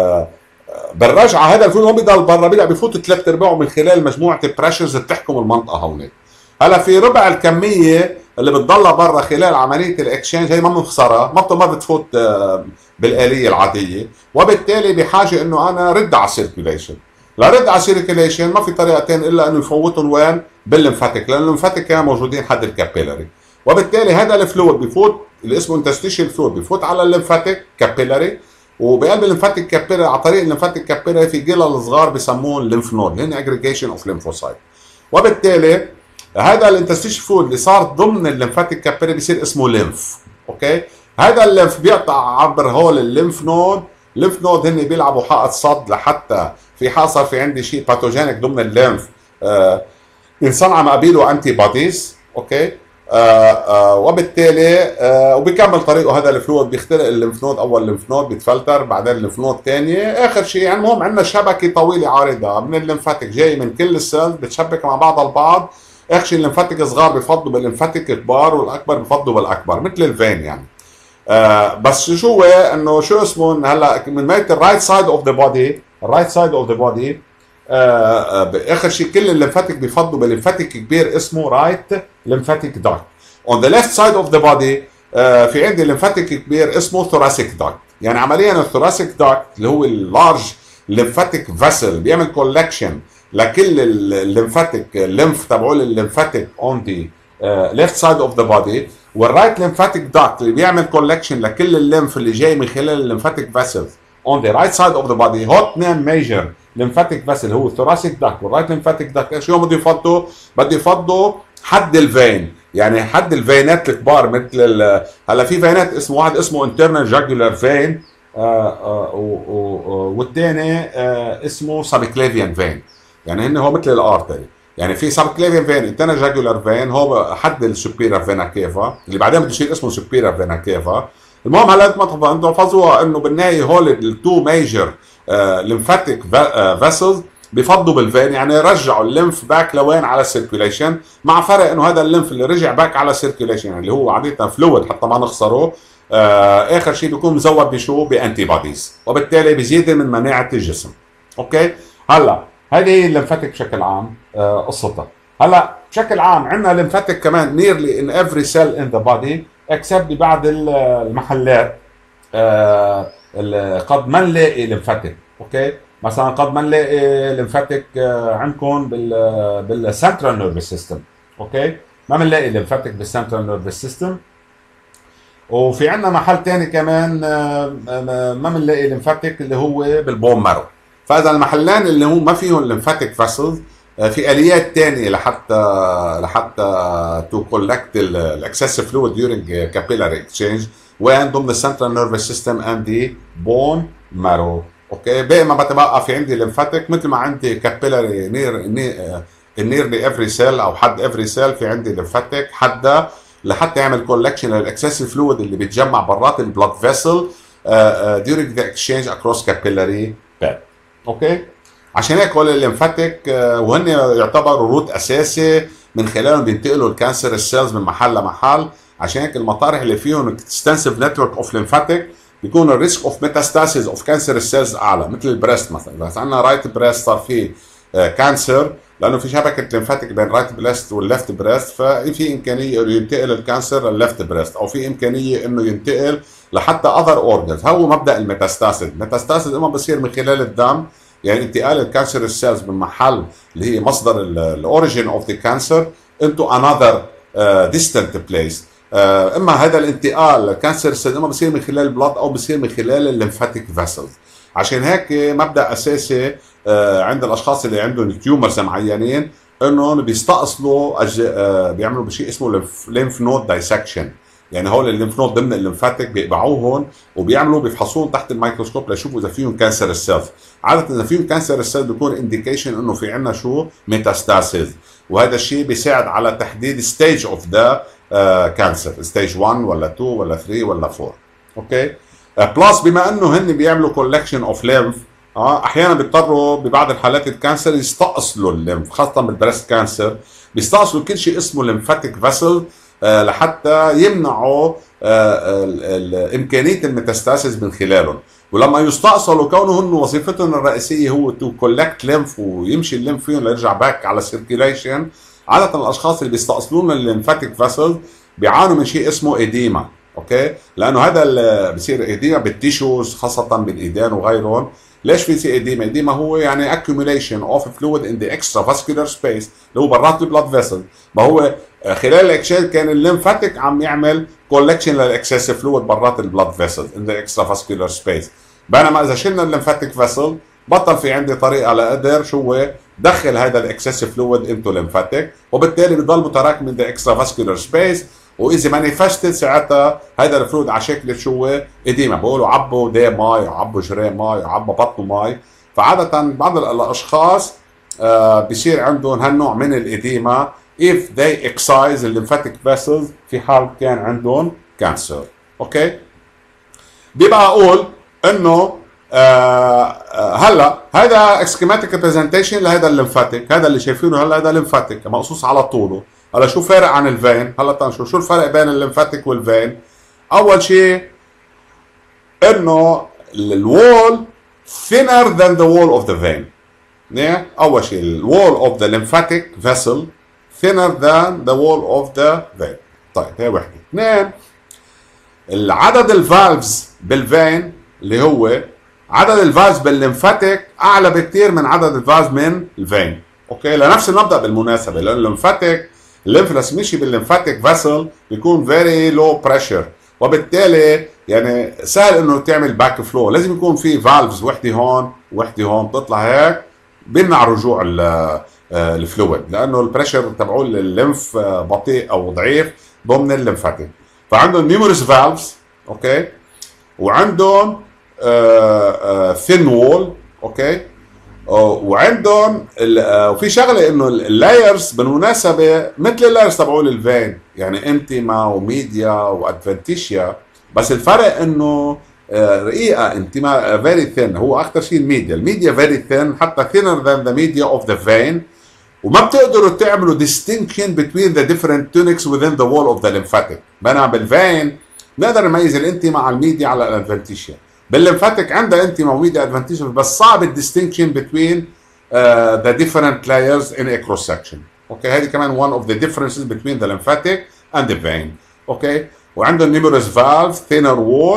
بالرجعه هذا الفلويد هون بيضل برا بيرجع بفوت ثلاث ارباعه من خلال مجموعه البريشرز اللي بتحكم المنطقه هون. هلا في ربع الكميه اللي بتضلها برا خلال عمليه الاكسشينج هي ما بنخسرها، ما ما بتفوت بالآلية العادية، وبالتالي بحاجة انه انا رد على السيركيوليشن. لرد على السيركيوليشن ما في طريقة ثانية الا انه يفوتهم وين؟ بالليمفاتيك، لان الليمفاتيك كانوا موجودين حد الكابيلاري، وبالتالي هذا الفلويد بفوت اللي اسمه انترستيشال فلويد بفوت على الليمفاتيك كابيلاري، وبقلب الليمفاتيك كابيلاري على طريق الليمفاتيك كابيلاري في جلل صغار بسموهم الليمف نود، هن اجريجيشن اوف ليمفوسايت، وبالتالي هذا الانترستيشال فلويد اللي صار ضمن الليمفاتيك كابيلاري بيصير اسمه ليمف اوكي. هذا الليمف بيقطع عبر هول الليمف نود، الليمف نود هن بيلعبوا حائط صد لحتى في حاصل في عندي شيء باثوجينيك ضمن الليمف آه ينصنع مقابله انتي بوديز اوكي. آه آه وبالتالي آه وبيكمل طريقه هذا الفلويد بيخترق الليمف نود، اول ليمف نود بيتفلتر، بعدين الليمف نود ثانيه، اخر شيء يعني المهم عندنا شبكه طويله عارضه من الليمفاتيك جاي من كل السيلز بتشبك مع بعضها البعض. اخر شيء الليمفاتيك الصغار بفضوا بالليمفاتيك الكبار، والاكبر بفضوا بالاكبر مثل الفين يعني. آه بس شو هو انه شو اسمه هلا من مية الرايت سايد اوف ذا بودي، الرايت سايد اوف ذا بودي اخر شيء كل الليمفاتيك بفضوا بالليمفاتيك كبير اسمه رايت ليمفاتيك داكت. اون ذا ليفت سايد اوف ذا بودي في عندي ليمفاتيك كبير اسمه ثوراسيك داكت. يعني عمليا الثوراسيك داكت اللي هو اللارج ليمفاتيك فيسل بيعمل كولكشن لكل الليمفاتيك الليمف تبعول الليمفاتيك اون ذا ليفت سايد اوف ذا بودي، والرايت ليمفاتيك داكت اللي بيعمل كولكشن لكل الليمف اللي جاي من خلال الليمفاتيك فيسلز اون ذا رايت سايد اوف ذا بودي. هوت اثنين ميجر ليمفاتيك فيسل هو الثوراسيك داكت والرايت ليمفاتيك داكت. شو بده يفضوا؟ بده يفضوا حد الفين، يعني حد الفينات الكبار مثل هلا في فينات اسمه واحد اسمه انترنال جاجولار فين والثاني اسمه سابكليفيان فين، يعني هن هو مثل الارتري. يعني في سابكليفيان فين انترنال جاجولار فين هو حد السوبيرا فينا كيفا اللي بعدين بده يصير اسمه سوبيرا فينا كيفا. المهم هلا ما انتم تحفظوها انه بالنهايه هول التو ميجر ليمفاتيك فيسلز بفضوا بالفين، يعني رجعوا الليمف باك لوين؟ على السيركيوليشن، مع فرق انه هذا الليمف اللي رجع باك على السيركيوليشن يعني اللي هو عادة فلويد حتى ما نخسره آه اخر شيء بيكون مزود بشو؟ بانتي بوديز، وبالتالي بيزيد من مناعه الجسم. اوكي هلا هذه هي الليمفاتيك بشكل عام آه قصتها. هلا بشكل عام عندنا ليمفاتيك كمان نيرلي ان افري سيل ان ذا بودي اكسبت ببعض المحلات آه قد ما نلاقي لمفاتيك. اوكي، مثلا قد ما نلاقي لمفاتيك عندكم بال بالسنترال نيرفس سيستم. اوكي، ما بنلاقي لمفاتيك بالسنترال نيرفس سيستم. وفي عندنا محل تاني كمان ما بنلاقي لمفاتيك اللي هو بالبون مارو. فاذا المحلين اللي هم ما فيهم لمفاتيك فاسلز، في اليات تانية لحتى لحتى تو كولكت الاكسسيف فلويد ديورنج كابيلاري اكسشينج، وين ضمن السنترال نيرفس سيستم اند دي بون مارو. اوكي، باقي ما بتبقى في عندي لمفاتيك مثل ما عندي كابيلاري نير نيرلي افري سيل او حد افري سيل، في عندي لمفاتيك حدا لحتى يعمل كولكشن للاكسسيف فلويد اللي بيتجمع برات البلاد فيسل during the exchange across capillary bed. اوكي، عشان هيك هول الليمفاتيك وهن يعتبروا روت اساسي من خلالهم بينتقلوا الكانسر السيلز من محل لمحل. عشان هيك المطارح اللي فيهم اكستنسيف نتورك اوف ليمفاتيك بيكون الريسك اوف ميتاستاسيس اوف كانسر السيلز اعلى، مثل البريست مثلا. اذا عندنا رايت بريست صار فيه كانسر لانه في شبكه ليمفاتيك بين رايت بريست والليفت بريست، ففي امكانيه انه ينتقل الكانسر للليفت بريست، او في امكانيه انه ينتقل لحتى اذر اورجنز. هو مبدا الميتاستاسيس. الميتاستاسيس اما بصير من خلال الدم، يعني انتقال الكانسر السيلز من محل اللي هي مصدر الاوريجين اوف ذا كانسر انتو انذر ديستنت بليس. اما هذا الانتقال الكانسر السيلز اما بصير من خلال البلاد او بصير من خلال الليمفاتيك فيسلز. عشان هيك مبدا اساسي عند الاشخاص اللي عندهم تيومرز معينين انهم بيستأصلوا بيعملوا بشيء اسمه ليمف نود دايسكشن. يعني هول الليمف نود ضمن الليمفاتيك بيقبعوهم وبيعملوا بيفحصوهم تحت الميكروسكوب ليشوفوا اذا فيهم كانسر السيلز. عاده اذا فيهم كانسر السيلز بيكون انديكيشن انه في عندنا شو ميتاستاسيس، وهذا الشيء بيساعد على تحديد ستيج اوف ذا كانسر، ستيج واحد ولا اثنين ولا ثلاثة ولا أربعة. اوكي، بلس بما انه هن بيعملوا كولكشن اوف ليمف، اه احيانا بيضطروا ببعض الحالات الكانسر يستأصلوا الليمف، خاصه بالبريست كانسر بيستأصلوا كل شيء اسمه ليمفاتيك فيسل آه لحتى يمنعوا آه امكانيه الميتاستاسيس من خلالهم. ولما يستأصلوا كونهم وظيفتهم الرئيسيه هو تو كولكت ليمف ويمشي الليمف فيهم ليرجع باك على السيركيليشن، عاده الاشخاص اللي بيستأصلون الليمفاتيك فيسل بيعانوا من شيء اسمه ايديما. اوكي، لانه هذا اللي بصير ايديما بالتيشوز خاصه بالايدين وغيرهم. ليش في سي ايديما؟ ايديما هو يعني accumulation of fluid in the extravascular space اللي هو برات البلاد فيسل. ما هو خلال الاكشن كان الليمفاتيك عم يعمل كولكشن للاكسسيف فلويد برات البلاد فيسل in the extravascular space. بينما اذا شلنا الليمفاتيك فيسل بطل في عندي طريقه لاقدر شو هو دخل هذا الاكسسيف فلويد انتو ليمفاتيك، وبالتالي بضل متراكم in the extravascular space. واذا مانيفستد ساعتها هذا الفلويد على شكل شو هو ايديما، بقولوا عبوا دي ماي، عبوا جري ماي، عبوا بطنه ماي. فعاده بعض الاشخاص آه بيصير عندهم هالنوع من الايديما if they excise الليمفاتيك vessels في حال كان عندهم كانسر. اوكي، بيبقى اقول انه آه آه هلا هذا سكيماتيك ريبريزنتيشن لهذا الليمفاتيك، هذا اللي شايفينه هلا هذا ليمفاتيك مقصوص على طوله. هلا شو فارق عن الفين؟ هلا تنشوف شو الفرق بين الليمفاتيك والفين. اول شيء انه الوول thinner than the wall of the vein. yeah. اول شيء الوول of the lymphatic vessel thinner than the wall of the vein. طيب هي وحده. اثنين، العدد الفالفز بالفين اللي هو عدد الفالفز بالليمفاتيك اعلى بكثير من عدد الفالفز من الفين. اوكي، لنفس المبدا بالمناسبه، لان الليمفاتيك الليمف مشي بالليمفاتيك فيسل بيكون فيري لو بريشر، وبالتالي يعني سهل انه تعمل باك فلو. لازم يكون في فالفز وحده هون وحده هون بتطلع هيك بيمنع رجوع الفلويد، لانه البريشر تبعوا الليمف بطيء او ضعيف ضمن الليمفاتيك. فعندهم نيمورس فالفز. اوكي، وعندهم ثين وول. اوكي، وعندهم وفي شغله انه اللايرز بالمناسبه مثل اللايرز تبعوا الفين، يعني انتيما وميديا وادفنتيشيا، بس الفرق انه رقيقه انتيما فيري ثين، هو اكثر شيء الميديا، الميديا فيري ثين حتى ثينر ذان ذا ميديا اوف ذا فين، وما بتقدروا تعملوا distinction between the different tunics within the wall of the lymphatic. بينما بالفين نقدر نميز الانتيما على الميديا على الادفنتيشيا. بالليمفاتيك عندها انتيما وميديا ادفنتيشيا، بس صعب الديستنكشن between uh, the different layers in a cross section. اوكي، هذه كمان one of the differences between the lymphatic and the vein. اوكي، وعندهم numerous valves thinner wall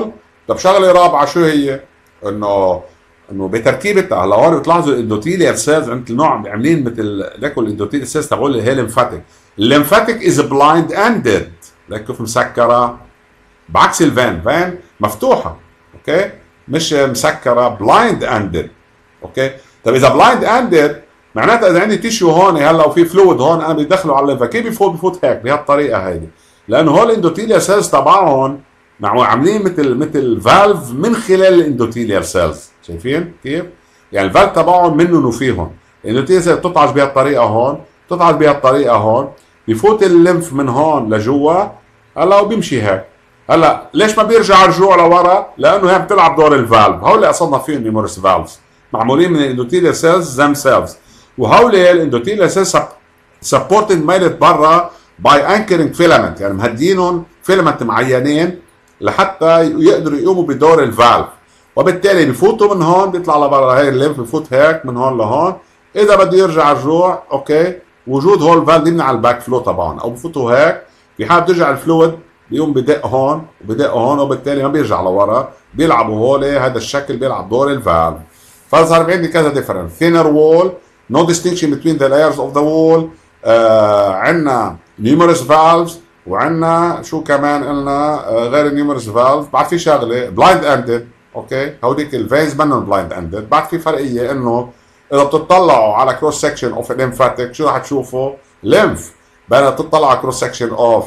طب شغله رابعه شو هي؟ انه انه بتركيبتها هلا هون بتلاحظوا الاندوثيليال سيلز عند النوع عاملين مثل ليكو الاندوثيليال سيلز تبعول اللي هي ليمفاتيك. الليمفاتيك از بلايند اندد، ليك كيف مسكره، بعكس الفين، فين مفتوحه، اوكي؟ مش مسكره، بلايند اندد، اوكي؟ طيب اذا بلايند اندد معناتها اذا عندي تيشو هون هلا وفي فلويد هون انا بدخله على الليمفا، كيف بفوت؟ بفوت هيك بهالطريقه هيدي، لانه هول الاندوثيليال سيلز تبعهم عاملين مثل مثل فالف من خلال الاندوثيليال سيلز، شايفين كيف؟ يعني الفالف تبعهم منهم وفيهم، الاندوثيليال سيلز بتطعش بهالطريقه هون، بتطعش بهالطريقه هون، بفوت الليمف من هون لجوا، هلا وبيمشي هيك. هلا ليش ما بيرجع رجوع لورا؟ لانه هي بتلعب دور الفالف، هول اللي قصدنا فيهم نيمورس فالفز، معمولين من الاندوثيليال سيلز زم سيلز، وهول الاندوثيليال سيلز سبورتنج ميلت برا باي انكرنج فيلامنت، يعني مهدينهم فيلامنت معينين لحتى يقدروا يقوموا بدور الفالف، وبالتالي بفوتوا من هون بيطلع لبرا، هي الليمف بفوت هيك من هون لهون، اذا بده يرجع رجوع اوكي وجود هول الفالف يمنع الباك فلو طبعا، او بفوتوا هيك في حال بده يرجع الفلويد بيقوم بدق هون وبدق هون، وبالتالي ما بيرجع لورا، بيلعبوا هول هذا الشكل بيلعب دور الفالف. فصار عندي كذا ديفرنس، ثينر وول، نو ديستنكشن بتوين ذا لايرز اوف ذا وول، عندنا numerous valves، وعندنا شو كمان قلنا آه غير النيومرس فالف، بعد في شغله بلايند اندد، اوكي؟ هوديك الفينز منهم بلايند اندد، بعد في فرقيه انه اذا بتطلعوا على كروس سكشن اوف ليمفاتيك شو رح تشوفوا؟ ليمف، بينما بتطلعوا على كروس سكشن اوف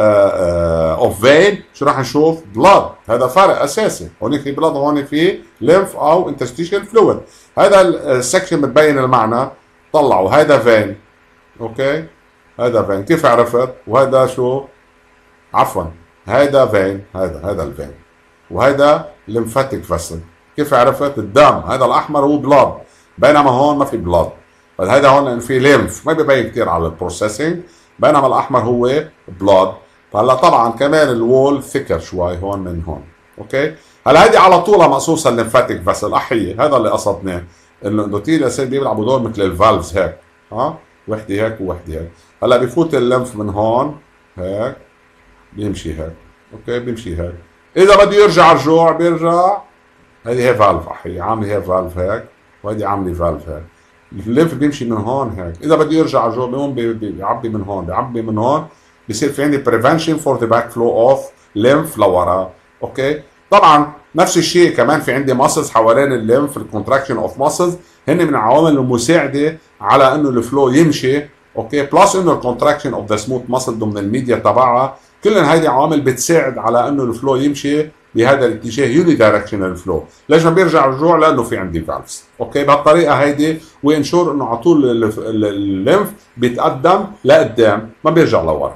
اوف فين شو رح نشوف؟ بلاد، هذا فرق اساسي، هونيك في بلاد وهون في ليمف او انترستيشال فلويد، هذا السكشن بتبين المعنى، طلعوا هذا فين، اوكي؟ هذا فين، كيف عرفت؟ وهذا شو؟ عفوا هذا فين، هذا هذا الفين، وهذا ليمفاتيك فاسل، كيف عرفت؟ الدم، هذا الاحمر هو بلاد، بينما هون ما في بلاد، فهذا هون لان في ليمف ما بيبين كثير على البروسيسنج، بينما الاحمر هو بلاد. فهلا طبعا كمان الوول ثيكر شوي هون من هون، اوكي؟ هلا هذه على طولها مقصوصه الليمفاتيك فاسل، احيه هذا اللي قصدناه، انه الاندوثيليال سيل بيلعبوا دور مثل الفالفز هيك، ها؟ وحده هيك ووحده هيك. هلا بفوت الليمف من هون هيك بيمشي هيك، اوكي؟ بيمشي هيك، اذا بده يرجع رجوع بيرجع، هذه هي فالف احيه، عامله هي فالف هيك، وهذه عامله فالف هيك، الليمف بيمشي من هون هيك، اذا بده يرجع رجوع بيقوم بيعبي من هون، بيعبي من هون، بصير في عندي بريفنشن فور ذا باك فلو اوف ليمف لورا، اوكي؟ طبعا نفس الشيء كمان في عندي ماسلز حوالين الليمف، الكونتراكشن اوف ماسلز هن من العوامل المساعده على انه الفلو يمشي، اوكي؟ بلس انه الكونتراكشن اوف ذا سموث ماسل ضمن الميديا تبعها، كلن هيدي عوامل بتساعد على انه الفلو يمشي بهذا الاتجاه، يوني دايركشنال فلو. ليش ما بيرجع رجوع؟ لانه في عندي فالفز، اوكي؟ بهالطريقه هيدي وينشور انه على طول الليمف بيتقدم لقدام ما بيرجع لورا.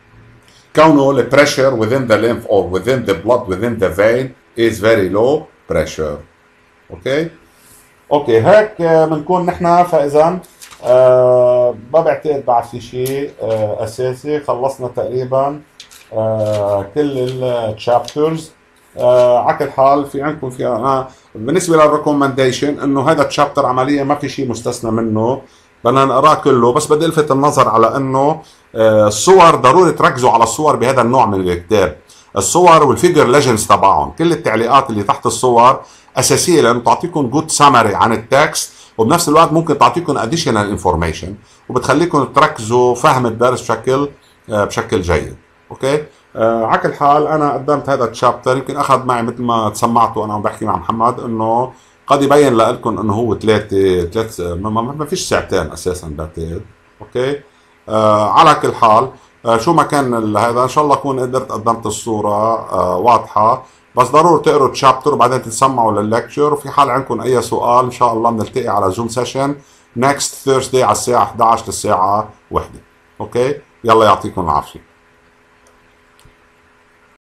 كونه البريشر within the lymph or within the blood within the vein is very low pressure. اوكي؟ اوكي هيك بنكون نحن فاذا آه ما بعتقد بعد في شيء آه اساسي، خلصنا تقريبا آه كل التشابترز. آه على كل حال في عندكم في آه بالنسبه للريكومنديشن انه هذا التشابتر عمليا ما في شيء مستثنى منه، بدنا نقراه كله، بس بدي الفت النظر على انه آه الصور ضروري تركزوا على الصور بهذا النوع من الكتاب، الصور والفيجر ليجندز تبعهم، كل التعليقات اللي تحت الصور اساسيه لانه تعطيكم جود سامري عن التكست، وبنفس الوقت ممكن تعطيكم اديشنال انفورميشن وبتخليكم تركزوا فهم الدرس بشكل آه بشكل جيد، اوكي؟ آه على كل حال انا قدمت هذا التشابتر، يمكن اخذ معي مثل ما تسمعتوا انا عم بحكي مع محمد انه قد يبين لكم انه هو ثلاثه ثلاث ما, ما فيش ساعتين اساسا بعتقد، اوكي؟ آه على كل حال آه شو ما كان هذا ان شاء الله اكون قدرت قدمت الصوره آه واضحه، بس ضروري تقروا التشابتر وبعدين تسمعوا لللكتشر، وفي حال عندكم اي سؤال ان شاء الله بنلتقي على زوم سيشن نكست ثيرزداي على الساعه احد عشر للساعه واحدة، اوكي؟ يلا يعطيكم العافيه.